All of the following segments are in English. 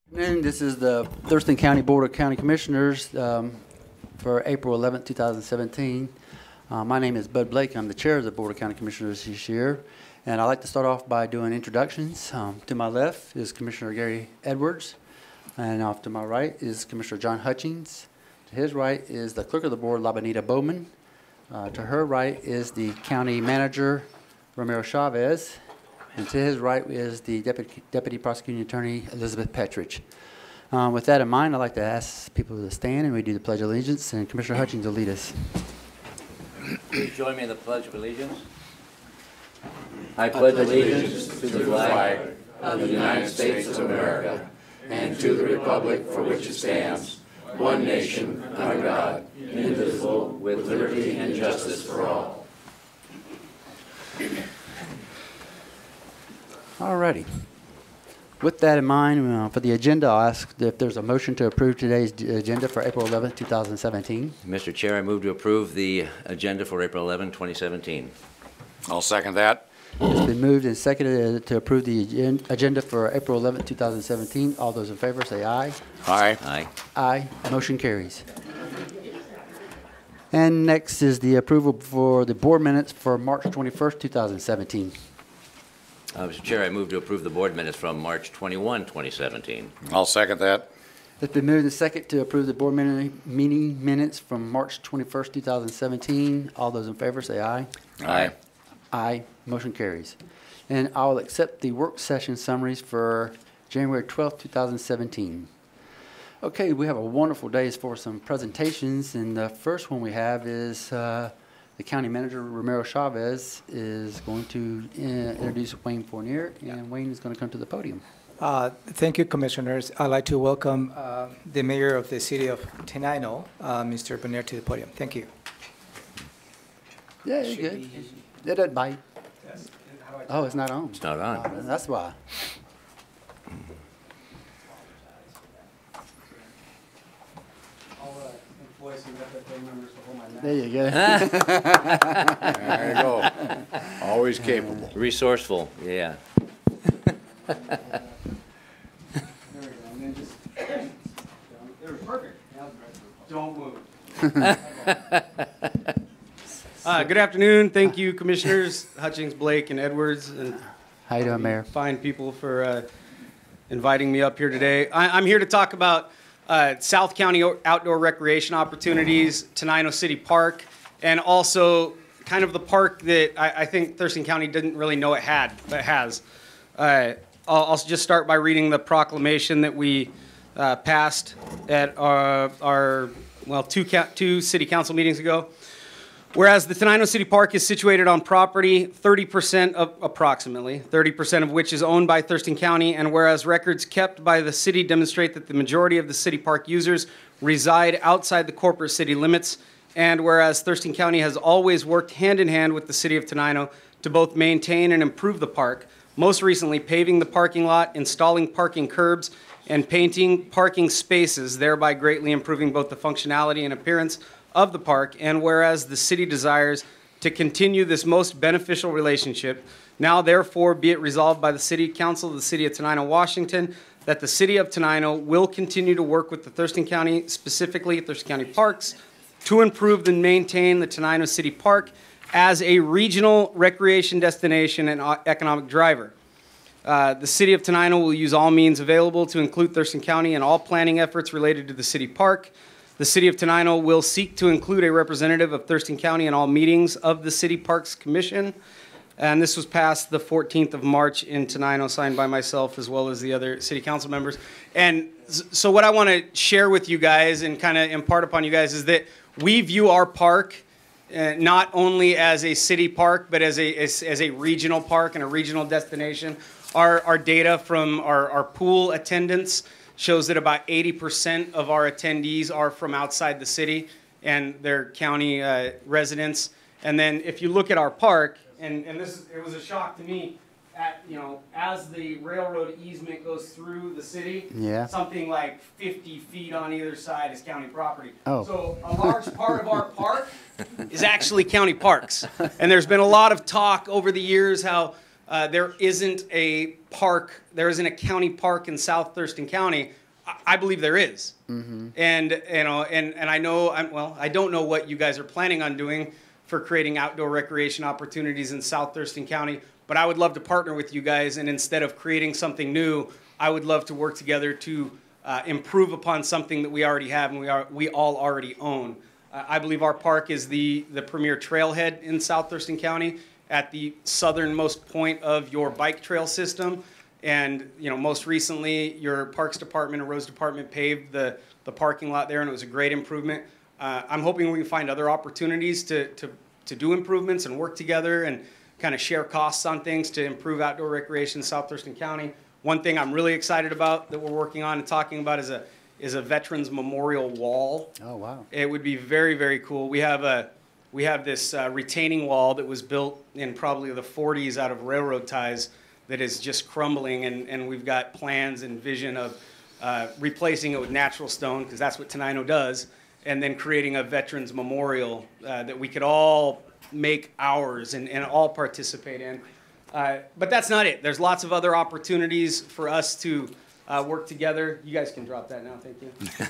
And this is the Thurston County Board of County Commissioners for April 11th, 2017. My name is Bud Blake. I'm the chair of the Board of County Commissioners this year. And I'd like to start off by doing introductions. To my left is Commissioner Gary Edwards. And off to my right is Commissioner John Hutchings. To his right is the clerk of the board, Labanita Bowman. To her right is the county manager, Romero Chavez. And to his right is the Deputy Prosecuting Attorney, Elizabeth Petrich. With that in mind, I'd like to ask people to stand and we do the Pledge of Allegiance, and Commissioner Hutchings will lead us. Please join me in the Pledge of Allegiance. I pledge allegiance to the flag of the United States of America and to the republic for which it stands, one nation, under God, indivisible, with liberty and justice for all. Alrighty. With that in mind, for the agenda, I'll ask if there's a motion to approve today's agenda for April 11th, 2017. Mr. Chair, I move to approve the agenda for April 11, 2017. I'll second that. It's been moved and seconded to approve the agenda for April 11th, 2017. All those in favor say aye. Aye. Aye. Aye. Motion carries. And next is the approval for the board minutes for March 21st, 2017. Mr. Chair, I move to approve the board minutes from March 21, 2017. I'll second that. It's been moved and seconded to approve the board meeting minutes from March 21st, 2017. All those in favor say aye. Aye. Aye. Motion carries. And I will accept the work session summaries for January 12th, 2017. Okay, we have a wonderful day for some presentations, and the first one we have is the county manager, Romero Chavez, is going to introduce Wayne Fournier, and Wayne is going to come to the podium. Thank you, Commissioners. I'd like to welcome the mayor of the city of Tenino, Mr. Fournier, to the podium. Thank you. Yeah, you're good. It doesn't bite. Oh, it's not on. It's not on. That's why. There you go. There you go. Always capable. Resourceful, yeah. There we go. And then just, it was perfect. Don't move. Good afternoon. Thank you, Commissioners Hutchings, Blake, and Edwards, and How you doing, Mayor? fine people for inviting me up here today. I'm here to talk about South County outdoor recreation opportunities, Tenino City Park, and also kind of the park that I think Thurston County didn't really know it had, but has. I'll just start by reading the proclamation that we passed at our two city council meetings ago. Whereas the Tenino City Park is situated on property, approximately 30% of which is owned by Thurston County, and whereas records kept by the city demonstrate that the majority of the city park users reside outside the corporate city limits, and whereas Thurston County has always worked hand in hand with the city of Tenino to both maintain and improve the park, most recently paving the parking lot, installing parking curbs, and painting parking spaces, thereby greatly improving both the functionality and appearance of the park, and whereas the city desires to continue this most beneficial relationship, now therefore be it resolved by the City Council of the City of Tenino, Washington, that the City of Tenino will continue to work with the Thurston County, specifically Thurston County Parks, to improve and maintain the Tenino City Park as a regional recreation destination and economic driver. The City of Tenino will use all means available to include Thurston County in all planning efforts related to the city park. The City of Tenino will seek to include a representative of Thurston County in all meetings of the City Parks Commission. And this was passed the 14th of March in Tenino, signed by myself as well as the other city council members. And so what I want to share with you guys and kind of impart upon you guys is that we view our park not only as a city park, but as a regional park and a regional destination. Our data from our pool attendance shows that about 80% of our attendees are from outside the city and they're county residents. And then if you look at our park, and it was a shock to me, as the railroad easement goes through the city, something like 50 feet on either side is county property. Oh. So a large part of our park is actually county parks. And there's been a lot of talk over the years how there isn't a park, there isn't a county park in South Thurston County. I believe there is. And, you know, and I know, well, I don't know what you guys are planning on doing for creating outdoor recreation opportunities in South Thurston County, but I would love to partner with you guys, and instead of creating something new, I would love to work together to improve upon something that we already have and we all already own. I believe our park is the premier trailhead in South Thurston County at the southernmost point of your bike trail system. And, you know, most recently, your Parks Department and Roads Department paved the parking lot there, and it was a great improvement. I'm hoping we can find other opportunities to do improvements and work together and kind of share costs on things to improve outdoor recreation in South Thurston County. One thing I'm really excited about that we're working on and talking about is a Veterans Memorial Wall. Oh, wow. It would be very, very cool. We have this retaining wall that was built in probably the 40s out of railroad ties that is just crumbling, and we've got plans and vision of replacing it with natural stone, because that's what Tenino does, and then creating a Veterans Memorial that we could all make ours and all participate in. But that's not it. There's lots of other opportunities for us to work together. You guys can drop that now, thank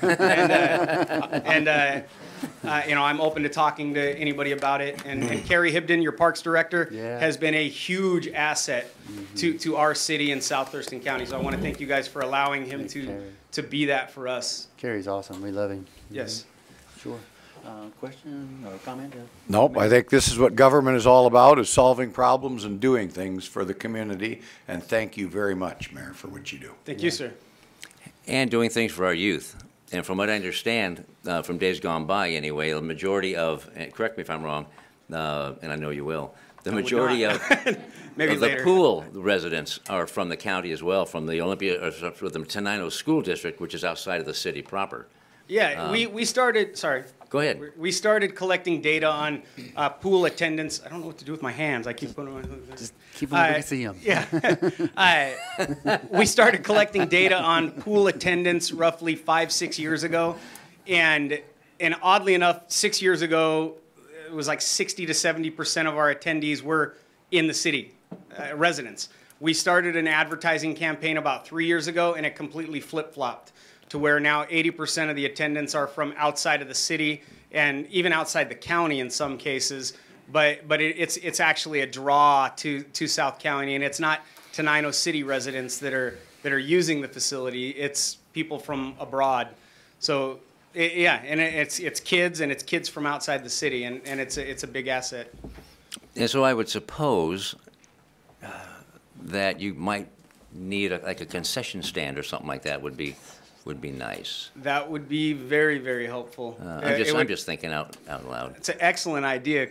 you. You know, I'm open to talking to anybody about it. And Kerry Hibden, your Parks Director, has been a huge asset to our city in South Thurston County. So I want to thank you guys for allowing him to be that for us. Kerry's awesome. We love him. Yes. Sure. Question or comment? Nope, I think this is what government is all about, is solving problems and doing things for the community. And thank you very much, Mayor, for what you do. Thank you, sir. And doing things for our youth. And from what I understand, from days gone by anyway, the majority of, and correct me if I'm wrong, and I know you will, the majority of, Maybe of the later. pool residents are from the county as well, from the Olympia, or from the Tenino School District, which is outside of the city proper. Yeah, we started, sorry. Go ahead. We started collecting data on pool attendance. I don't know what to do with my hands. I keep putting them Just keep them where we can see them. Yeah. We started collecting data on pool attendance roughly 5-6 years ago. And oddly enough, 6 years ago, it was like 60 to 70% of our attendees were in the city, residents. We started an advertising campaign about 3 years ago, and it completely flip-flopped to where now 80% of the attendants are from outside of the city and even outside the county in some cases. But it's actually a draw to South County, and it's not Tenino City residents that are using the facility. It's people from abroad. So it's kids, and it's kids from outside the city, and it's a big asset. And so I would suppose that you might need like a concession stand or something like that would be nice. That would be very, very helpful. I'm just thinking out loud. It's an excellent idea.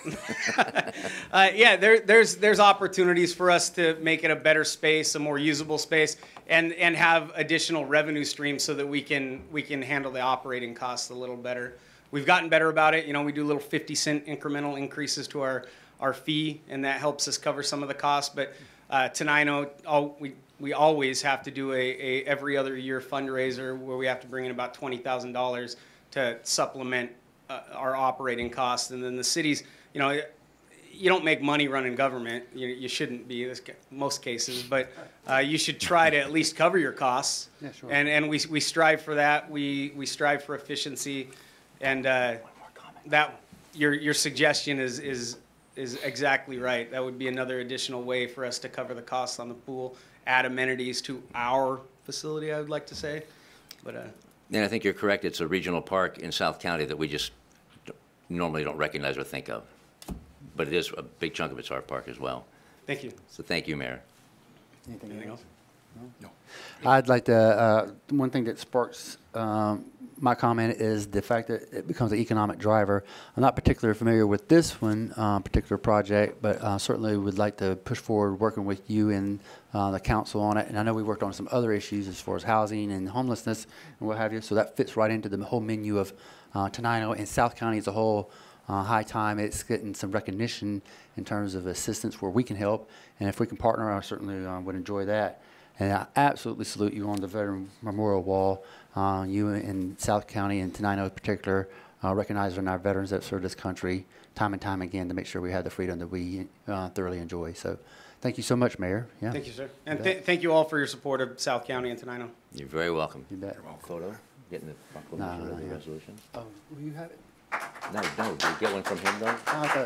Yeah, there's opportunities for us to make it a better space, a more usable space, and have additional revenue streams so that we can handle the operating costs a little better. We've gotten better about it. You know, we do little 50-cent incremental increases to our fee, and that helps us cover some of the costs. But Tenino, we always have to do a every other year fundraiser where we have to bring in about $20,000 to supplement our operating costs. And then the cities, you know, you don't make money running government. You shouldn't be in most cases, but you should try to at least cover your costs. Yeah, sure. And we strive for that. We strive for efficiency, and that your suggestion is exactly right. That would be another additional way for us to cover the costs on the pool, add amenities to our facility, I would like to say. But And I think you're correct. It's a regional park in South County that we just normally don't recognize or think of. But it is a big chunk of it's our park as well. thank you. So thank you, Mayor. Anything else? No. I'd like to, one thing that sparks my comment is the fact that it becomes an economic driver. I'm not particularly familiar with this one, particular project, but certainly would like to push forward working with you and the council on it. And I know we worked on some other issues as far as housing and homelessness and what have you, so that fits right into the whole menu of Tenino and South County as a whole. High time it's getting some recognition in terms of assistance where we can help, and if we can partner, I certainly would enjoy that. And I absolutely salute you on the Veteran Memorial Wall. You in South County and Tenino in particular, recognizing our veterans that served this country time and time again to make sure we have the freedom that we thoroughly enjoy. So Thank you so much, Mayor. Yeah. Thank you, sir. And You bet. thank you all for your support of South County and Tenino. You're very welcome. You bet. Photo, getting the proclamation No, of the no. resolution. Oh, will you have it? No, did you get one from him though? Oh, okay.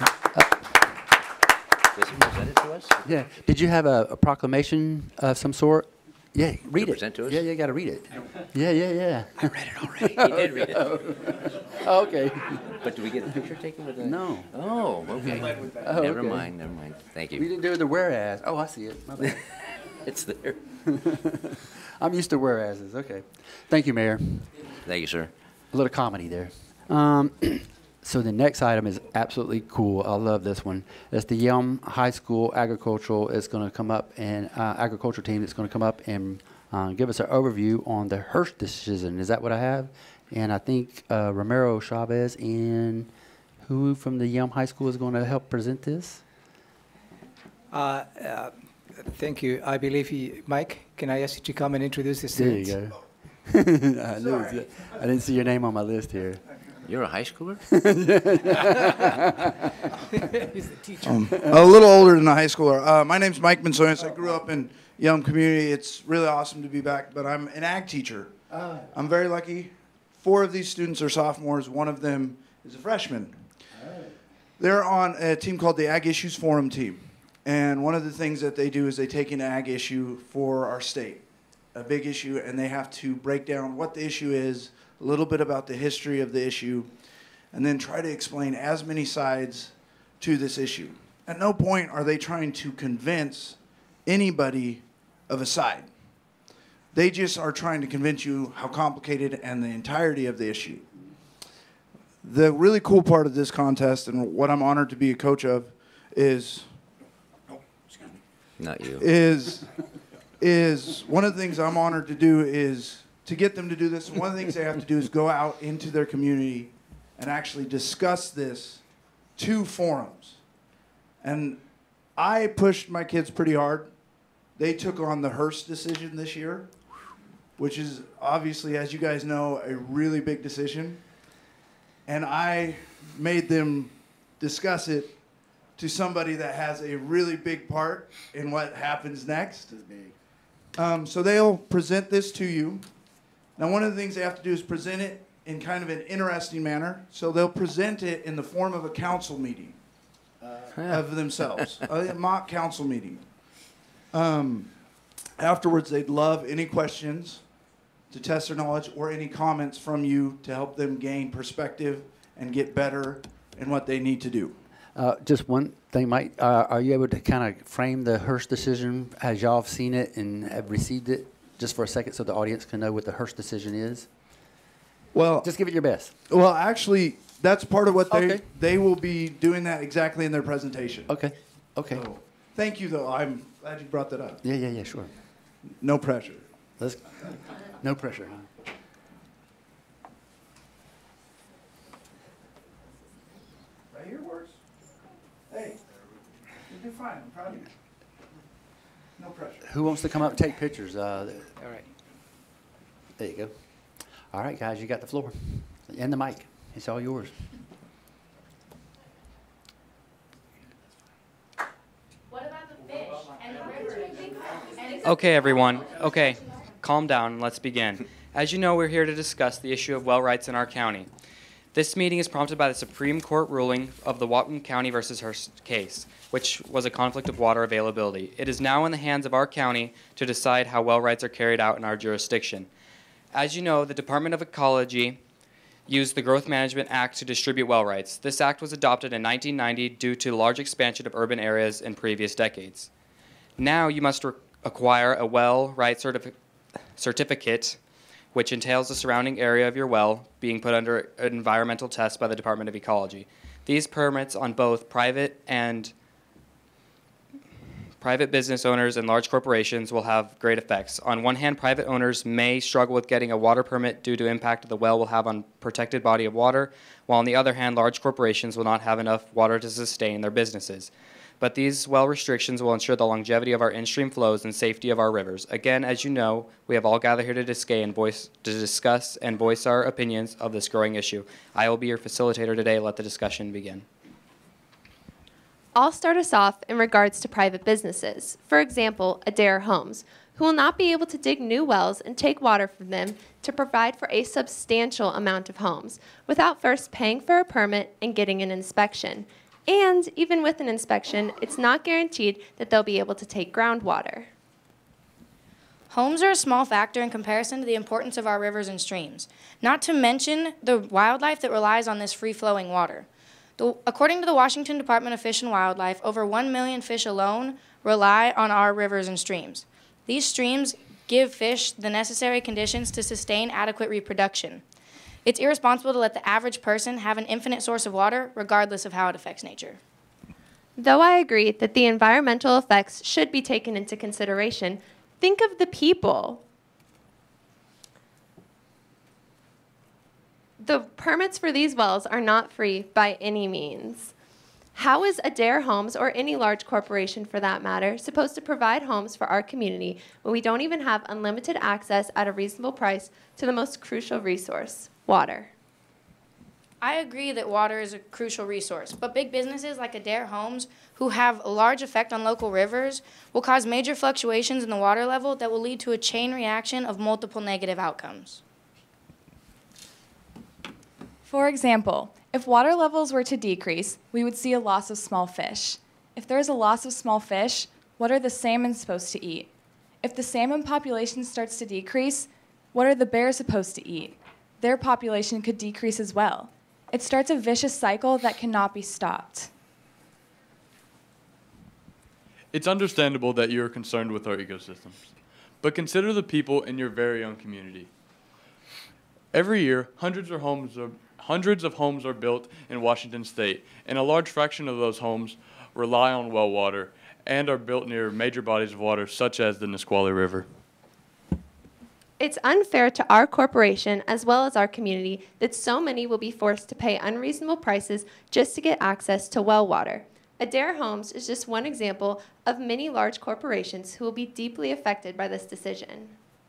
Does he present it to us? Yeah. Did you have a proclamation of some sort? Yeah, read it. present to us? Yeah, you got to read it. Yeah, yeah, yeah. I read it already. He did read it. Oh, okay. But do we get a picture taken with the? No. Oh, okay. Oh, Never okay. mind. Thank We you. didn't do the whereas. Oh, I see it. My bad. It's there. I'm used to whereases. Okay. Thank you, Mayor. Thank you, sir. A little comedy there. So the next item is absolutely cool. I love this one. It's the Yelm High School Agricultural is going to come up and agriculture team is going to come up and give us an overview on the Hearst decision. Is that what I have? And I think Romero Chavez and who from the Yelm High School is going to help present this? Thank you. I believe Mike, can I ask you to come and introduce the There students? you go. I knew it was- I didn't see your name on my list here. You're a high schooler? A little older than a high schooler. My name's Mike Mansonis. I grew up in Yelm community. It's really awesome to be back, but I'm an ag teacher. I'm very lucky. 4 of these students are sophomores. 1 of them is a freshman. They're on a team called the Ag Issues Forum team. And one of the things that they do is they take an ag issue for our state, a big issue, and they have to break down what the issue is, a little bit about the history of the issue, and then try to explain as many sides to this issue. At no point are they trying to convince anybody of a side. They just are trying to convince you how complicated and the entirety of the issue. The really cool part of this contest and what I'm honored to be a coach of is Not you. is one of the things I'm honored to do is to get them to do this. One of the things they have to do is go out into their community and actually discuss this to forums. And I pushed my kids pretty hard. They took on the Hearst decision this year, which is obviously, as you guys know, a really big decision. And I made them discuss it to somebody that has a really big part in what happens next. So they'll present this to you. Now, one of the things they have to do is present it in kind of an interesting manner. So they'll present it in the form of a council meeting of themselves, a mock council meeting. Afterwards, they'd love any questions to test their knowledge or any comments from you to help them gain perspective and get better in what they need to do. Just one thing, Mike. Are you able to kind of frame the Hearst decision as y'all have seen it and have received it just for a second so the audience can know what the Hearst decision is? Well, Just give it your best. well, actually, that's part of what Okay. they will be doing that exactly in their presentation. Okay. Okay. So, thank you, though. I'm glad you brought that up. Yeah, yeah, yeah, sure. No pressure. Let's, no pressure, huh? Right here works. Hey, you do fine. I'm proud of you. No pressure. Who wants to come up and take pictures? All right. There you go. All right, guys, you got the floor and the mic. It's all yours. What about the fish and the river? And Okay, everyone. Okay, calm down. Let's begin. As you know, we're here to discuss the issue of well rights in our county. This meeting is prompted by the Supreme Court ruling of the Whatcom County versus Hearst case, which was a conflict of water availability. It is now in the hands of our county to decide how well rights are carried out in our jurisdiction. As you know, the Department of Ecology used the Growth Management Act to distribute well rights. This act was adopted in 1990 due to large expansion of urban areas in previous decades. Now you must acquire a well right certificate, which entails the surrounding area of your well being put under an environmental test by the Department of Ecology. These permits on both private business owners and large corporations will have great effects. On one hand, private owners may struggle with getting a water permit due to impact the well will have on protected body of water, while on the other hand, large corporations will not have enough water to sustain their businesses. But these well restrictions will ensure the longevity of our in-stream flows and safety of our rivers. Again, as you know, we have all gathered here to discuss and voice our opinions of this growing issue. I will be your facilitator today. Let the discussion begin. I'll start us off in regards to private businesses. For example, Adair Homes, who will not be able to dig new wells and take water from them to provide for a substantial amount of homes without first paying for a permit and getting an inspection. And even with an inspection, it's not guaranteed that they'll be able to take groundwater. Homes are a small factor in comparison to the importance of our rivers and streams, not to mention the wildlife that relies on this free-flowing water. According to the Washington Department of Fish and Wildlife, over 1 million fish alone rely on our rivers and streams. These streams give fish the necessary conditions to sustain adequate reproduction. It's irresponsible to let the average person have an infinite source of water, regardless of how it affects nature. Though I agree that the environmental effects should be taken into consideration, think of the people. The permits for these wells are not free by any means. How is Adair Homes, or any large corporation for that matter, supposed to provide homes for our community when we don't even have unlimited access at a reasonable price to the most crucial resource, water? I agree that water is a crucial resource, but big businesses like Adair Homes, who have a large effect on local rivers, will cause major fluctuations in the water level that will lead to a chain reaction of multiple negative outcomes. For example, if water levels were to decrease, we would see a loss of small fish. If there is a loss of small fish, what are the salmon supposed to eat? If the salmon population starts to decrease, what are the bears supposed to eat? Their population could decrease as well. It starts a vicious cycle that cannot be stopped. It's understandable that you are concerned with our ecosystems, but consider the people in your very own community. Every year, hundreds of homes are built in Washington state, and a large fraction of those homes rely on well water and are built near major bodies of water such as the Nisqually River. It's unfair to our corporation as well as our community that so many will be forced to pay unreasonable prices just to get access to well water. Adair Homes is just one example of many large corporations who will be deeply affected by this decision.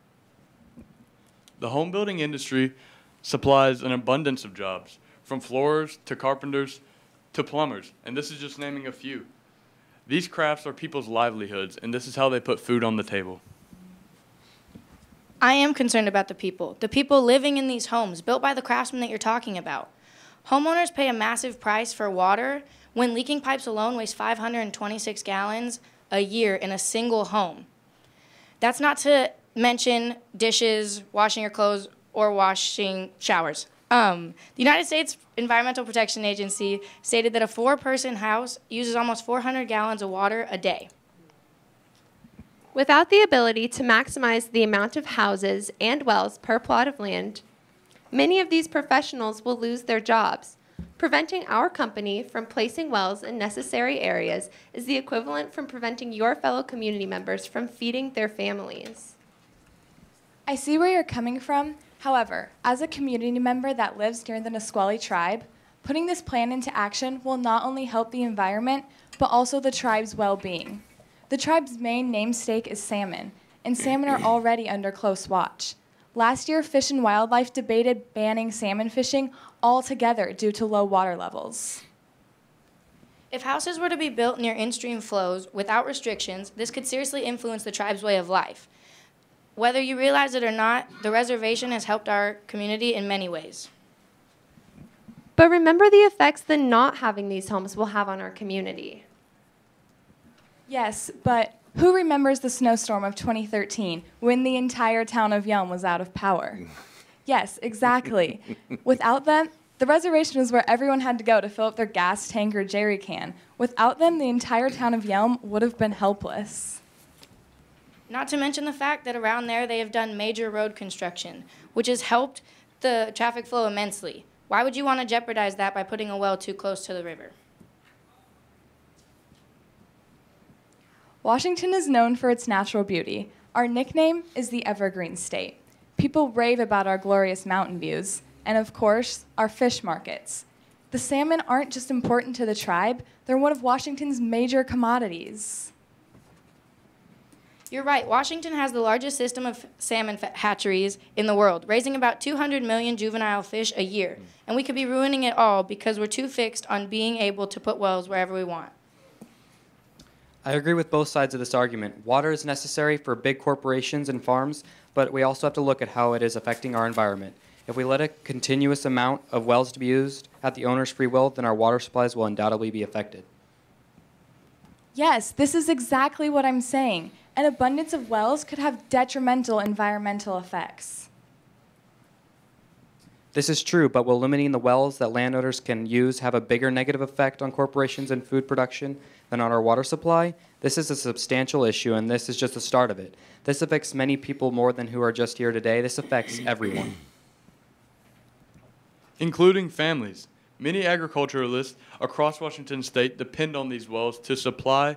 The home building industry supplies an abundance of jobs, from floorers to carpenters to plumbers, and this is just naming a few. These crafts are people's livelihoods, and this is how they put food on the table. I am concerned about the people living in these homes built by the craftsmen that you're talking about. Homeowners pay a massive price for water when leaking pipes alone waste 526 gallons a year in a single home. That's not to mention dishes, washing your clothes, or washing showers. The United States Environmental Protection Agency stated that a 4-person house uses almost 400 gallons of water a day. Without the ability to maximize the amount of houses and wells per plot of land, many of these professionals will lose their jobs. Preventing our company from placing wells in necessary areas is the equivalent from preventing your fellow community members from feeding their families. I see where you're coming from. However, as a community member that lives near the Nisqually tribe, putting this plan into action will not only help the environment, but also the tribe's well-being. The tribe's main namesake is salmon, and salmon are already under close watch. Last year, Fish and Wildlife debated banning salmon fishing altogether due to low water levels. If houses were to be built near in-stream flows without restrictions, this could seriously influence the tribe's way of life. Whether you realize it or not, the reservation has helped our community in many ways. But remember the effects that not having these homes will have on our community. Yes, but who remembers the snowstorm of 2013 when the entire town of Yelm was out of power? Yes, exactly. Without them, the reservation was where everyone had to go to fill up their gas tank or jerry can. Without them, the entire town of Yelm would have been helpless. Not to mention the fact that around there they have done major road construction, which has helped the traffic flow immensely. Why would you want to jeopardize that by putting a well too close to the river? Washington is known for its natural beauty. Our nickname is the Evergreen State. People rave about our glorious mountain views, and of course, our fish markets. The salmon aren't just important to the tribe, they're one of Washington's major commodities. You're right. Washington has the largest system of salmon hatcheries in the world, raising about 200 million juvenile fish a year. And we could be ruining it all because we're too fixed on being able to put wells wherever we want. I agree with both sides of this argument. Water is necessary for big corporations and farms, but we also have to look at how it is affecting our environment. If we let a continuous amount of wells to be used at the owner's free will, then our water supplies will undoubtedly be affected. Yes, this is exactly what I'm saying. An abundance of wells could have detrimental environmental effects. This is true, but will limiting the wells that landowners can use have a bigger negative effect on corporations and food production than on our water supply? This is a substantial issue, and this is just the start of it. This affects many people more than who are just here today. This affects everyone. Including families. Many agriculturalists across Washington state depend on these wells to supply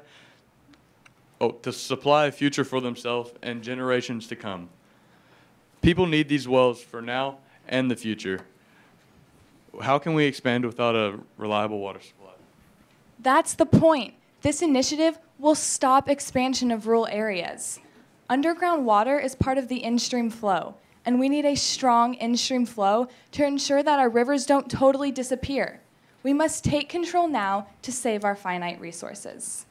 a future for themselves and generations to come. People need these wells for now and the future. How can we expand without a reliable water supply? That's the point. This initiative will stop expansion of rural areas. Underground water is part of the in-stream flow, and we need a strong in-stream flow to ensure that our rivers don't totally disappear. We must take control now to save our finite resources.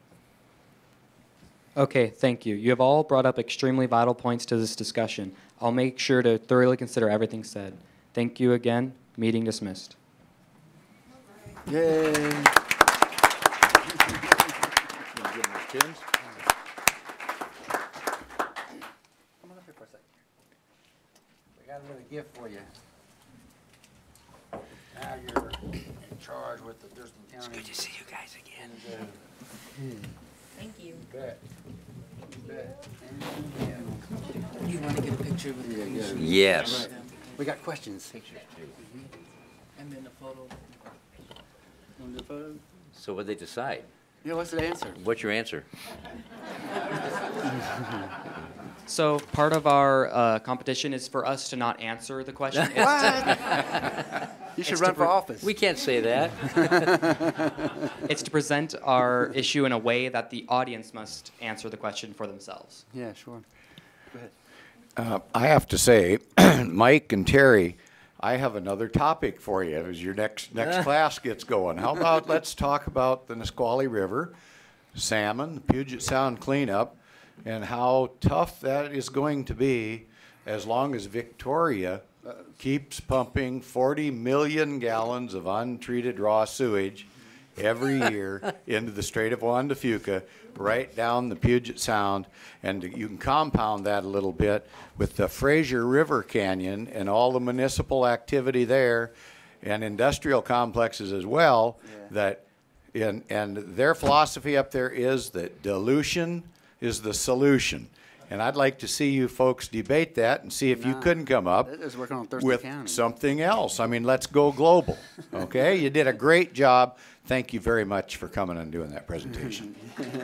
Okay, thank you. You have all brought up extremely vital points to this discussion. I'll make sure to thoroughly consider everything said. Thank you again. Meeting dismissed. Yay. Come on up here for a second. We got a little gift for you. Now you're in charge with the Thurston County. It's good to see you guys again. Thank you. Bet. Bet. You want to get a picture with you? Yes. We got questions. And then the photo. Want the photo? So what they decide? Yeah, what's the answer? What's your answer? So part of our competition is for us to not answer the question. You should run for office. We can't say that. It's to present our issue in a way that the audience must answer the question for themselves. Yeah, sure. Go ahead. I have to say, Mike and Terry, I have another topic for you as your next class gets going. How about let's talk about the Nisqually River, salmon, the Puget Sound cleanup, and how tough that is going to be as long as Victoria keeps pumping 40 million gallons of untreated raw sewage every year into the Strait of Juan de Fuca, right down the Puget Sound. And you can compound that a little bit with the Fraser River Canyon and all the municipal activity there and industrial complexes as well. That and their philosophy up there is that dilution is the solution. And I'd like to see you folks debate that and see if you couldn't come up with something else. I mean, let's go global, okay? You did a great job. Thank you very much for coming and doing that presentation.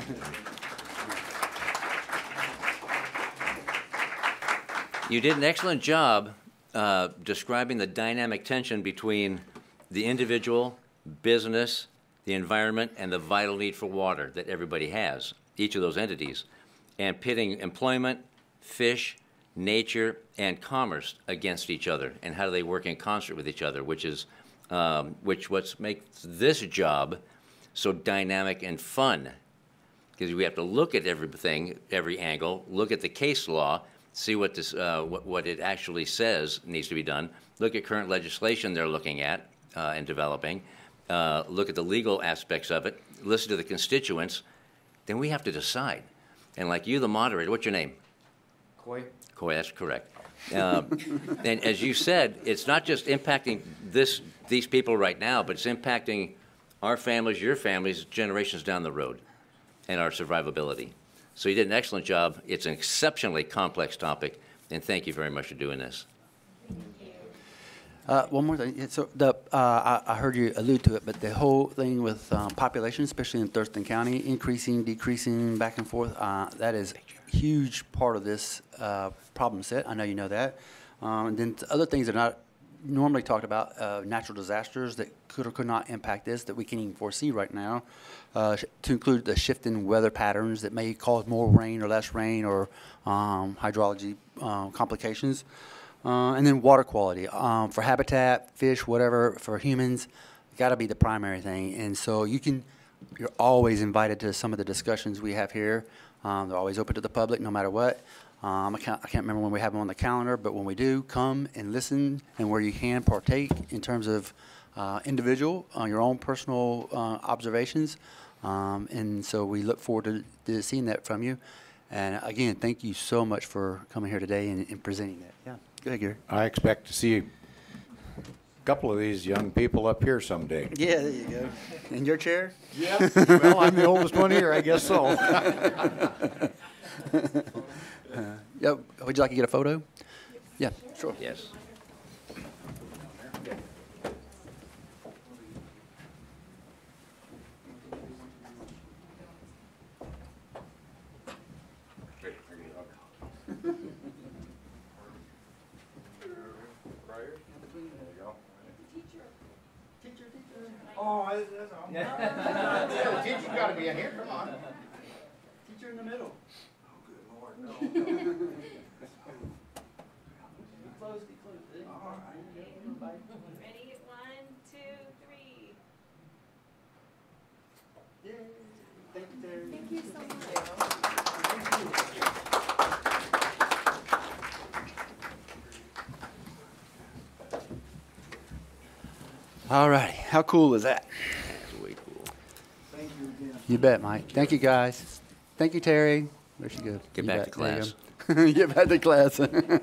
You did an excellent job describing the dynamic tension between the individual, business, the environment, and the vital need for water that everybody has, each of those entities, and pitting employment, fish, nature, and commerce against each other, and how do they work in concert with each other, which is what makes this job so dynamic and fun, because we have to look at everything, every angle, look at the case law, see what this what it actually says needs to be done, look at current legislation they're looking at and developing, look at the legal aspects of it, listen to the constituents, then we have to decide. And like you, the moderator, what's your name? Coy. Coy, that's correct. And as you said, it's not just impacting these people right now, but it's impacting our families, your families, generations down the road, and our survivability. So you did an excellent job. It's an exceptionally complex topic, and thank you very much for doing this. One more thing. So I heard you allude to it, but the whole thing with population, especially in Thurston County, increasing, decreasing, back and forth, that is a huge part of this problem set. I know you know that. And then other things that are not normally talked about, natural disasters that could or could not impact this that we can't even foresee right now, to include the shift in weather patterns that may cause more rain or less rain or hydrology complications. And then water quality for habitat, fish, whatever, for humans, got to be the primary thing. And so you can you're always invited to some of the discussions we have here. They're always open to the public, no matter what. I can't remember when we have them on the calendar, but when we do, come and listen, and where you can partake in terms of individual, your own personal observations. And so we look forward to seeing that from you. And again, thank you so much for coming here today and presenting that. Yeah, go ahead, Gary. I expect to see a couple of these young people up here someday. Yeah, there you go. In your chair? Yeah. Well, I'm the oldest one here, I guess so. Yeah, would you like to get a photo? Yeah, sure. Yes. Oh, that's all. The teacher's got to be in here. Come on. Teacher in the middle. Oh, good Lord, no. Close, be close. All right. Ready? 1, 2, 3. Yeah. Thank you, Terry. Thank you so much. All righty. How cool is that? That's way cool. Thank you again. You bet, Mike. Thank you, guys. Thank you, Terry. Where'd she go? Get You back bet. to There you class. go. Get back to class.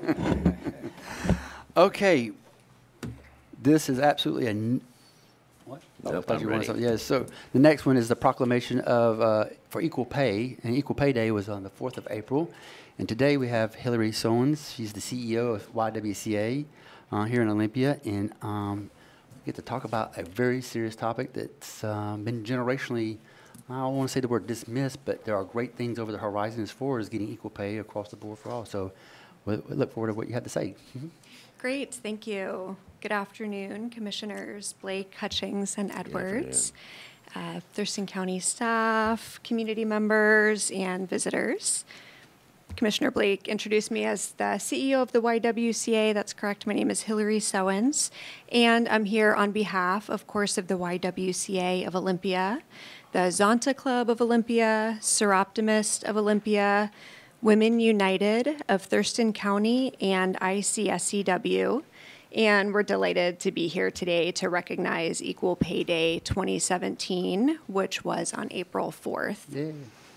Okay. This is absolutely what? Nope, I thought I'm you wanted ready. something. Yeah, so the next one is the proclamation of for equal pay, and Equal Pay Day was on the 4th of April. And today we have Hillary Sowens. She's the CEO of YWCA here in Olympia, and we get to talk about a very serious topic that's been generationally, I don't want to say the word dismissed, but there are great things over the horizon as far as getting equal pay across the board for all. So we look forward to what you have to say. Mm-hmm. Great, thank you. Good afternoon, Commissioners Blake, Hutchings, and Edwards, Thurston County staff, community members, and visitors. Commissioner Blake introduced me as the CEO of the YWCA. That's correct. My name is Hillary Sowens, and I'm here on behalf, of course, of the YWCA of Olympia, the Zonta Club of Olympia, Seroptimist of Olympia, Women United of Thurston County, and ICSCW. And we're delighted to be here today to recognize Equal Pay Day 2017, which was on April 4th. Yeah.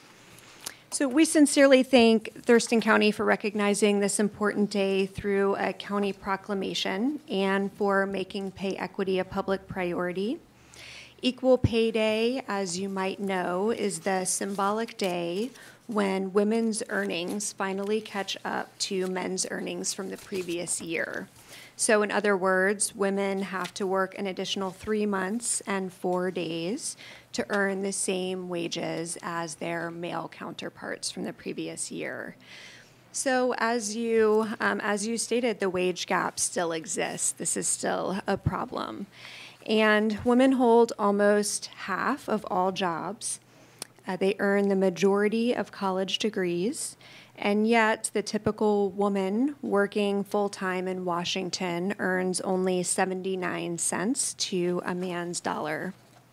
So we sincerely thank Thurston County for recognizing this important day through a county proclamation and for making pay equity a public priority. Equal Pay Day, as you might know, is the symbolic day when women's earnings finally catch up to men's earnings from the previous year. So in other words, women have to work an additional 3 months and 4 days to earn the same wages as their male counterparts from the previous year. So as you stated, the wage gap still exists. This is still a problem. And women hold almost half of all jobs. They earn the majority of college degrees. And yet, the typical woman working full-time in Washington earns only 79 cents to a man's dollar.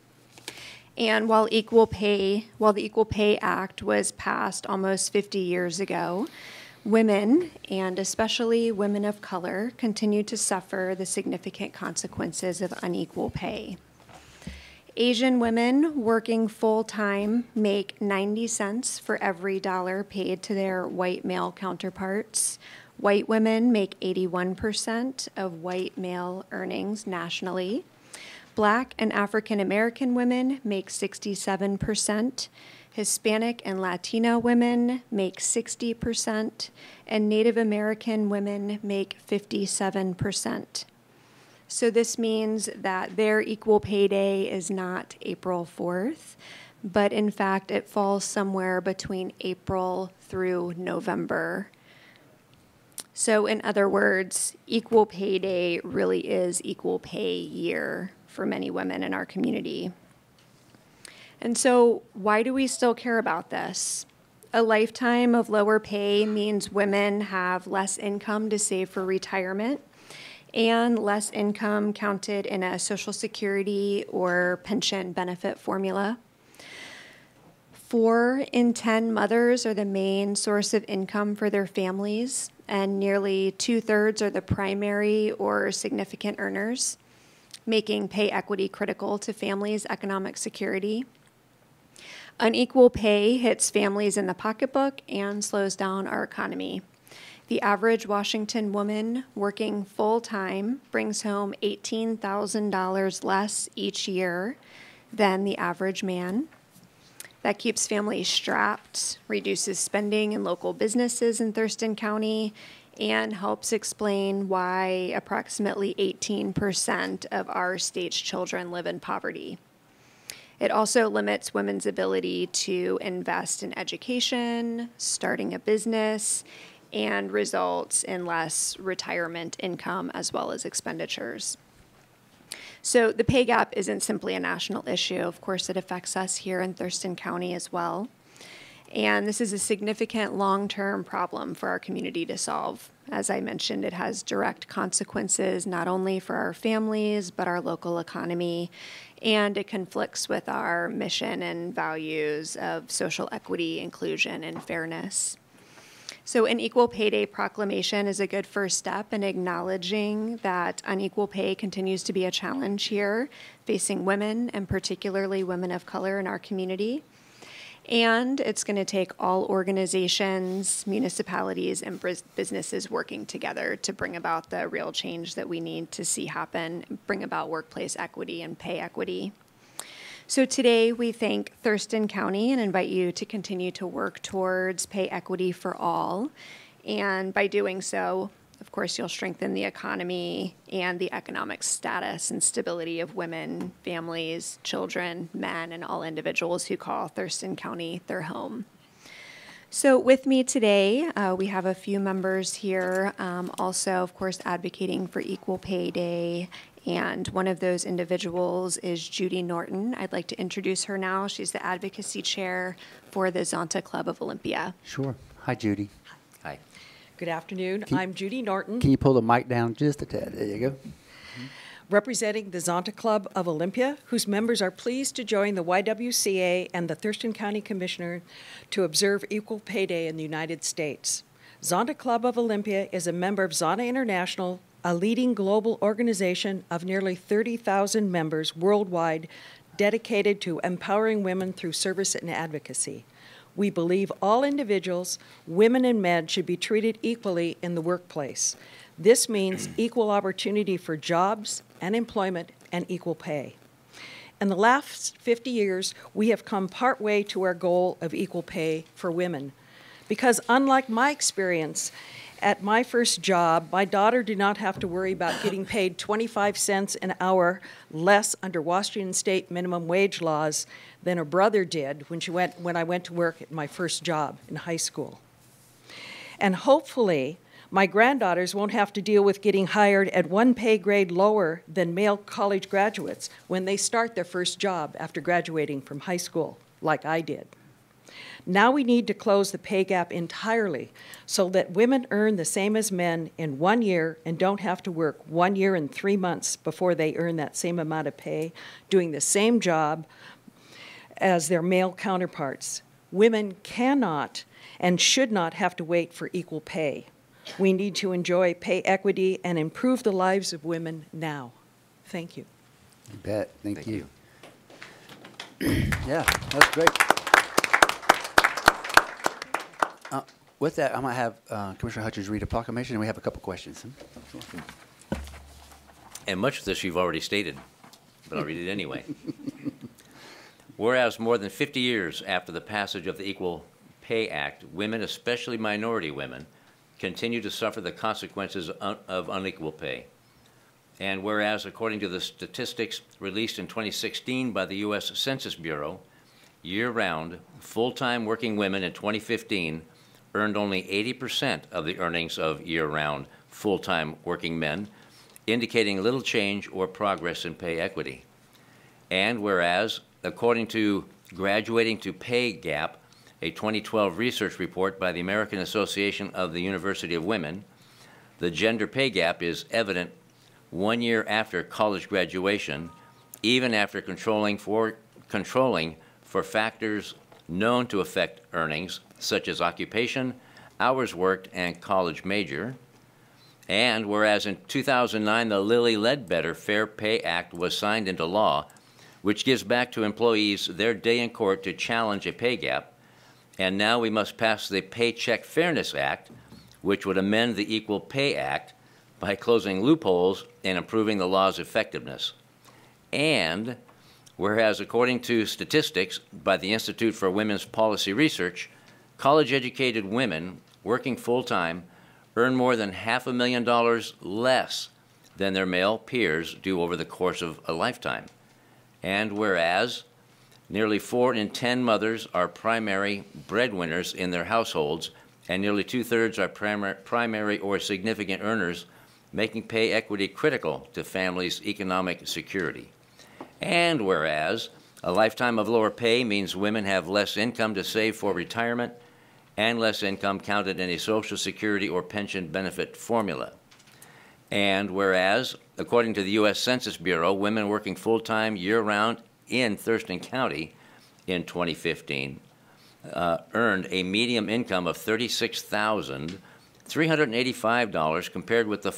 And while the Equal Pay Act was passed almost 50 years ago, women, and especially women of color, continue to suffer the significant consequences of unequal pay. Asian women working full-time make 90 cents for every dollar paid to their white male counterparts. White women make 81% of white male earnings nationally. Black and African American women make 67%. Hispanic and Latino women make 60%, and Native American women make 57%. So this means that their Equal Pay Day is not April 4th, but in fact it falls somewhere between April through November. So in other words, Equal Pay Day really is equal pay year for many women in our community. And so why do we still care about this? A lifetime of lower pay means women have less income to save for retirement and less income counted in a Social Security or pension benefit formula. 4 in 10 mothers are the main source of income for their families, and nearly 2/3 are the primary or significant earners, making pay equity critical to families' economic security. Unequal pay hits families in the pocketbook and slows down our economy. The average Washington woman working full-time brings home $18,000 less each year than the average man. That keeps families strapped, reduces spending in local businesses in Thurston County, and helps explain why approximately 18% of our state's children live in poverty. It also limits women's ability to invest in education, starting a business, and results in less retirement income as well as expenditures. So the pay gap isn't simply a national issue. Of course, it affects us here in Thurston County as well. And this is a significant long-term problem for our community to solve. As I mentioned, it has direct consequences not only for our families, but our local economy, and it conflicts with our mission and values of social equity, inclusion, and fairness. So an Equal Pay Day proclamation is a good first step in acknowledging that unequal pay continues to be a challenge here, facing women, and particularly women of color in our community. And it's going to take all organizations, municipalities, and businesses working together to bring about the real change that we need to see happen, bring about workplace equity and pay equity. So today we thank Thurston County and invite you to continue to work towards pay equity for all. And by doing so, of course, you'll strengthen the economy and the economic status and stability of women, families, children, men, and all individuals who call Thurston County their home. So with me today, we have a few members here, also, of course, advocating for Equal Pay Day. And one of those individuals is Judy Norton. I'd like to introduce her now. She's the advocacy chair for the Zonta Club of Olympia. Sure. Hi, Judy. Hi. Good afternoon. I'm Judy Norton. Can you pull the mic down just a tad? There you go. Representing the Zonta Club of Olympia, whose members are pleased to join the YWCA and the Thurston County Commissioner to observe Equal Pay Day in the United States. Zonta Club of Olympia is a member of Zonta International, a leading global organization of nearly 30,000 members worldwide dedicated to empowering women through service and advocacy. We believe all individuals, women and men, should be treated equally in the workplace. This means equal opportunity for jobs and employment and equal pay. In the last 50 years, we have come partway to our goal of equal pay for women. Because unlike my experience, at my first job, my daughter did not have to worry about getting paid 25 cents an hour less under Washington state minimum wage laws than her brother did when I went to work at my first job in high school. And hopefully, my granddaughters won't have to deal with getting hired at one pay grade lower than male college graduates when they start their first job after graduating from high school, like I did. Now we need to close the pay gap entirely so that women earn the same as men in 1 year and don't have to work 1 year and 3 months before they earn that same amount of pay, doing the same job as their male counterparts. Women cannot and should not have to wait for equal pay. We need to enjoy pay equity and improve the lives of women now. Thank you. You bet. Thank you. Yeah, that's great. With that, I'm going to have Commissioner Hutchins read a proclamation, and we have a couple questions. And much of this you've already stated, but I'll read it anyway. Whereas more than 50 years after the passage of the Equal Pay Act, women, especially minority women, continue to suffer the consequences of unequal pay. And whereas, according to the statistics released in 2016 by the U.S. Census Bureau, year-round, full-time working women in 2015 earned only 80% of the earnings of year-round full-time working men, indicating little change or progress in pay equity. And whereas, according to Graduating to Pay Gap, a 2012 research report by the American Association of the University of Women, the gender pay gap is evident 1 year after college graduation, even after controlling for factors known to affect earnings, such as occupation, hours worked, and college major. And whereas in 2009, the Lilly Ledbetter Fair Pay Act was signed into law, which gives back to employees their day in court to challenge a pay gap, and now we must pass the Paycheck Fairness Act, which would amend the Equal Pay Act by closing loopholes and improving the law's effectiveness. And whereas according to statistics by the Institute for Women's Policy Research, college-educated women working full-time earn more than $500,000 less than their male peers do over the course of a lifetime. And whereas nearly 4 in 10 mothers are primary breadwinners in their households, and nearly 2/3 are primary or significant earners, making pay equity critical to families' economic security. And whereas a lifetime of lower pay means women have less income to save for retirement and less income counted in a Social Security or pension benefit formula. And whereas, according to the U.S. Census Bureau, women working full-time year-round in Thurston County in 2015 earned a median income of $36,385 compared with the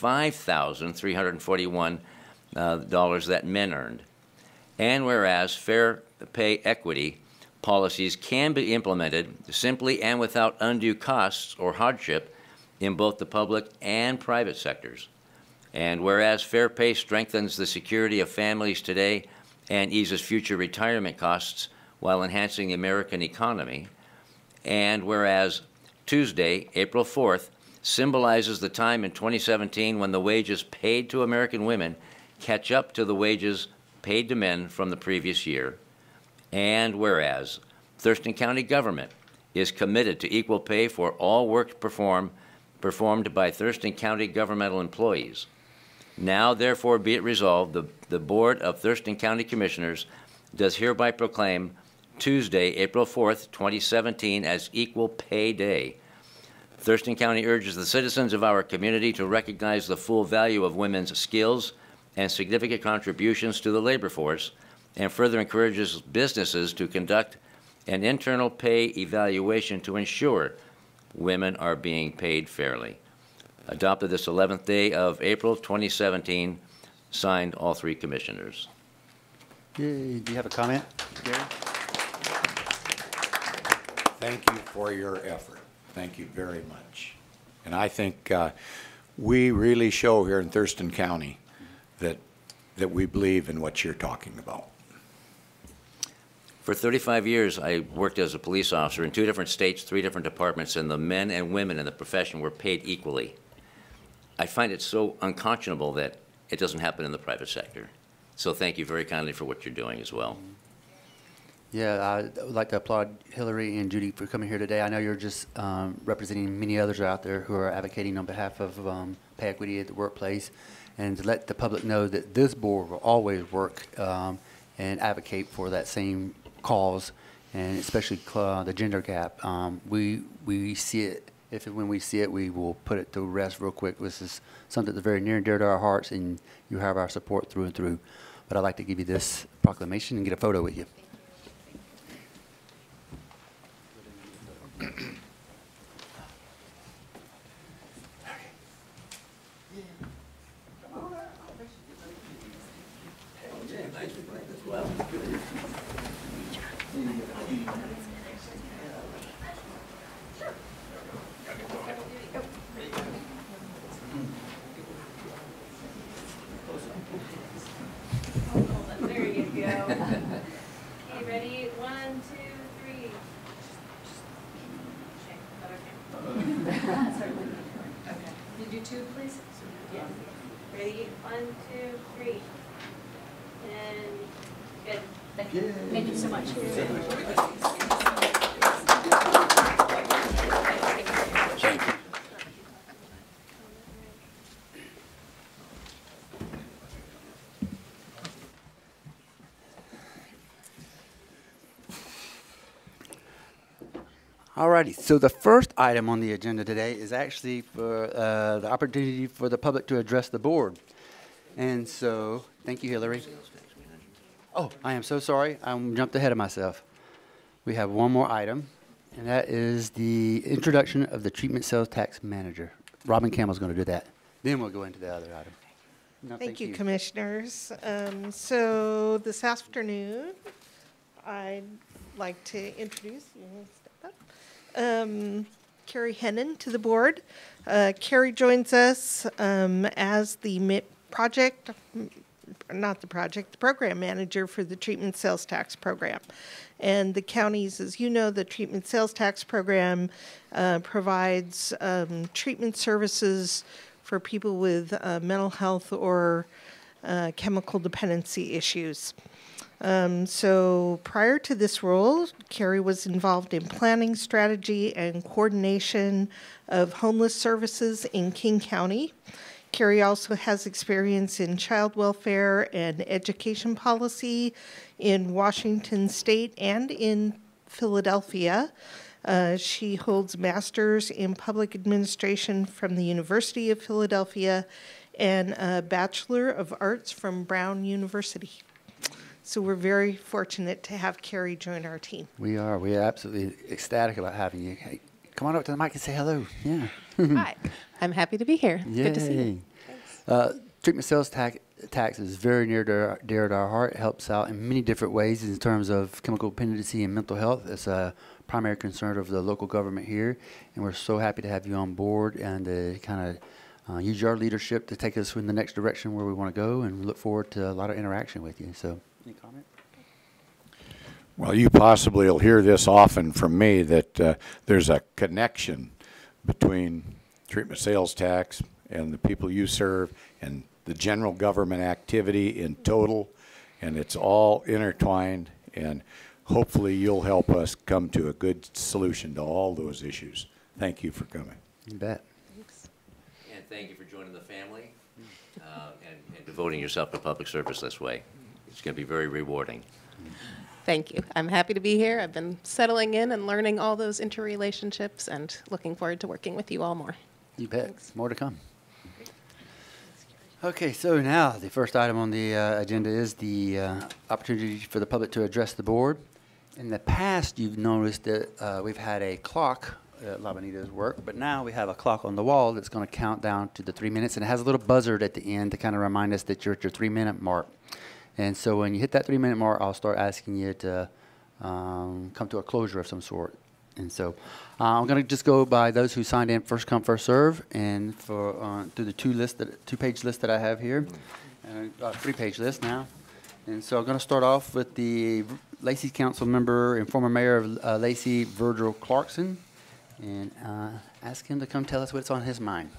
$45,341 that men earned. And whereas fair pay equity policies can be implemented simply and without undue costs or hardship in both the public and private sectors. And whereas fair pay strengthens the security of families today and eases future retirement costs while enhancing the American economy. And whereas Tuesday, April 4th, symbolizes the time in 2017 when the wages paid to American women catch up to the wages paid to men from the previous year. And whereas Thurston County government is committed to equal pay for all work performed by Thurston County governmental employees. Now, therefore, be it resolved, the Board of Thurston County Commissioners does hereby proclaim Tuesday, April 4th, 2017 as Equal Pay Day. Thurston County urges the citizens of our community to recognize the full value of women's skills and significant contributions to the labor force, and further encourages businesses to conduct an internal pay evaluation to ensure women are being paid fairly. Adopted this 11th day of April 2017, signed all 3 commissioners. Yay. Do you have a comment, Gary? Thank you for your effort. Thank you very much. And I think we really show here in Thurston County that we believe in what you're talking about. For 35 years, I worked as a police officer in 2 different states, 3 different departments, and the men and women in the profession were paid equally. I find it so unconscionable that it doesn't happen in the private sector. So thank you very kindly for what you're doing as well. Yeah, I would like to applaud Hillary and Judy for coming here today. I know you're just representing many others out there who are advocating on behalf of pay equity at the workplace, and to let the public know that this board will always work and advocate for that same cause, and especially the gender gap. We see it. When we see it, we will put it to rest real quick. This is something that's very near and dear to our hearts, and you have our support through and through. But I'd like to give you this proclamation and get a photo with you. There you go. Okay, ready? 1, 2, 3. Okay. You do 2, please? Yes. Ready? 1, 2, 3. And good. Thank you. Thank you so much. Thank you. Alrighty, so the first item on the agenda today is actually for the opportunity for the public to address the board. And so, thank you, Hillary. Oh, I am so sorry. I jumped ahead of myself. we have one more item, and that is the introduction of the treatment sales tax manager. Robin Campbell's going to do that. Then we'll go into the other item. No, Thank you, Commissioners. So this afternoon, I'd like to introduce, you want to step up, Carrie Hennon to the board. Carrie joins us as the program manager for the treatment sales tax program. And the counties, as you know, the treatment sales tax program provides treatment services for people with mental health or chemical dependency issues. So prior to this role, Carrie was involved in planning, strategy, and coordination of homeless services in King County. Carrie also has experience in child welfare and education policy in Washington State and in Philadelphia. She holds master's in public administration from the University of Philadelphia and a Bachelor of Arts from Brown University. So we're very fortunate to have Carrie join our team. We are. We are absolutely ecstatic about having you. Hey, come on up to the mic and say hello. Yeah. Hi. I'm happy to be here. Yay. Good to see you. Treatment sales tax is very dear to our heart. It helps out in many different ways in terms of chemical dependency and mental health. It's a primary concern of the local government here, and we're so happy to have you on board and to kind of use your leadership to take us in the next direction where we want to go, and we look forward to a lot of interaction with you. So, any comment? Well, you possibly will hear this often from me, that there's a connection between treatment sales tax and the people you serve and the general government activity in total, and it's all intertwined, and hopefully you'll help us come to a good solution to all those issues. Thank you for coming. You bet. Thanks. And thank you for joining the family and devoting yourself to public service this way. It's going to be very rewarding. Thank you. I'm happy to be here. I've been settling in and learning all those interrelationships and looking forward to working with you all more. You bet. Thanks. More to come. Okay, so now the first item on the agenda is the opportunity for the public to address the board. In the past, you've noticed that we've had a clock at Labanita's work, but now we have a clock on the wall that's going to count down to the 3 minutes, and it has a little buzzard at the end to kind of remind us that you're at your 3-minute mark. And so when you hit that 3-minute mark, I'll start asking you to come to a closure of some sort. And so I'm going to just go by those who signed in, first come, first serve, and for through the two-page list that I have here, 3-page list now. And so I'm going to start off with the Lacey Council member and former mayor of Lacey, Virgil Clarkson, and ask him to come tell us what's on his mind.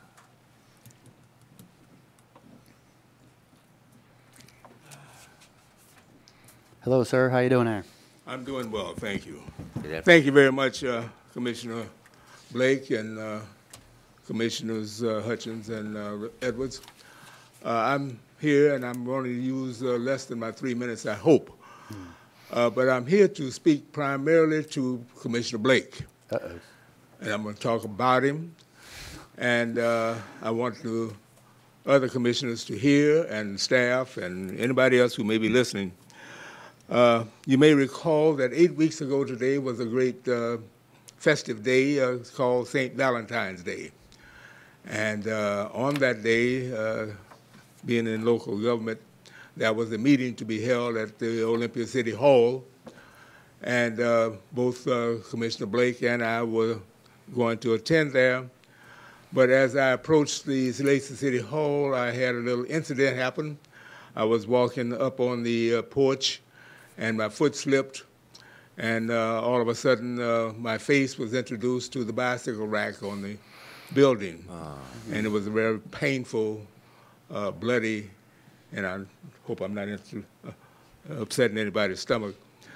Hello, sir. How you doing there? I'm doing well, thank you. Thank you very much, Commissioner Blake and Commissioners Hutchins and Edwards. I'm here, and I'm going to use less than my 3 minutes, I hope. But I'm here to speak primarily to Commissioner Blake. Uh-oh. And I'm going to talk about him. And I want other commissioners to hear, and staff, and anybody else who may be listening. You may recall that 8 weeks ago today was a great festive day called St. Valentine's Day. And on that day, being in local government, there was a meeting to be held at the Olympia City Hall. And both Commissioner Blake and I were going to attend there. But as I approached the Lacey City Hall, I had a little incident happen. I was walking up on the porch, and my foot slipped, and all of a sudden my face was introduced to the bicycle rack on the building. And it was a very painful, bloody, and I hope I'm not upsetting anybody's stomach.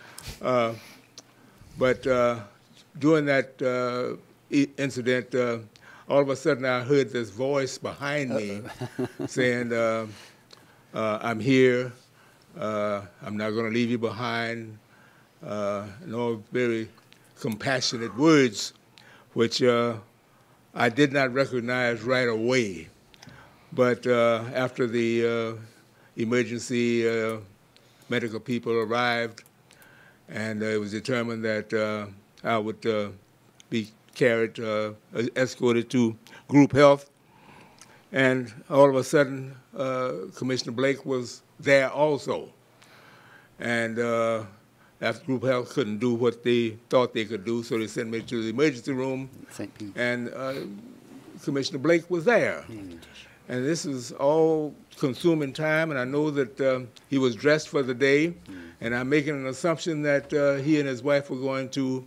But during that incident, all of a sudden I heard this voice behind me saying, I'm here. I'm not going to leave you behind, and all very compassionate words, which I did not recognize right away. But after the emergency medical people arrived And it was determined that I would be carried, escorted to group health. And all of a sudden, Commissioner Blake was there also. And after group health couldn't do what they thought they could do, so they sent me to the emergency room. And Commissioner Blake was there. And this is all consuming time, and I know that he was dressed for the day, and I'm making an assumption that he and his wife were going to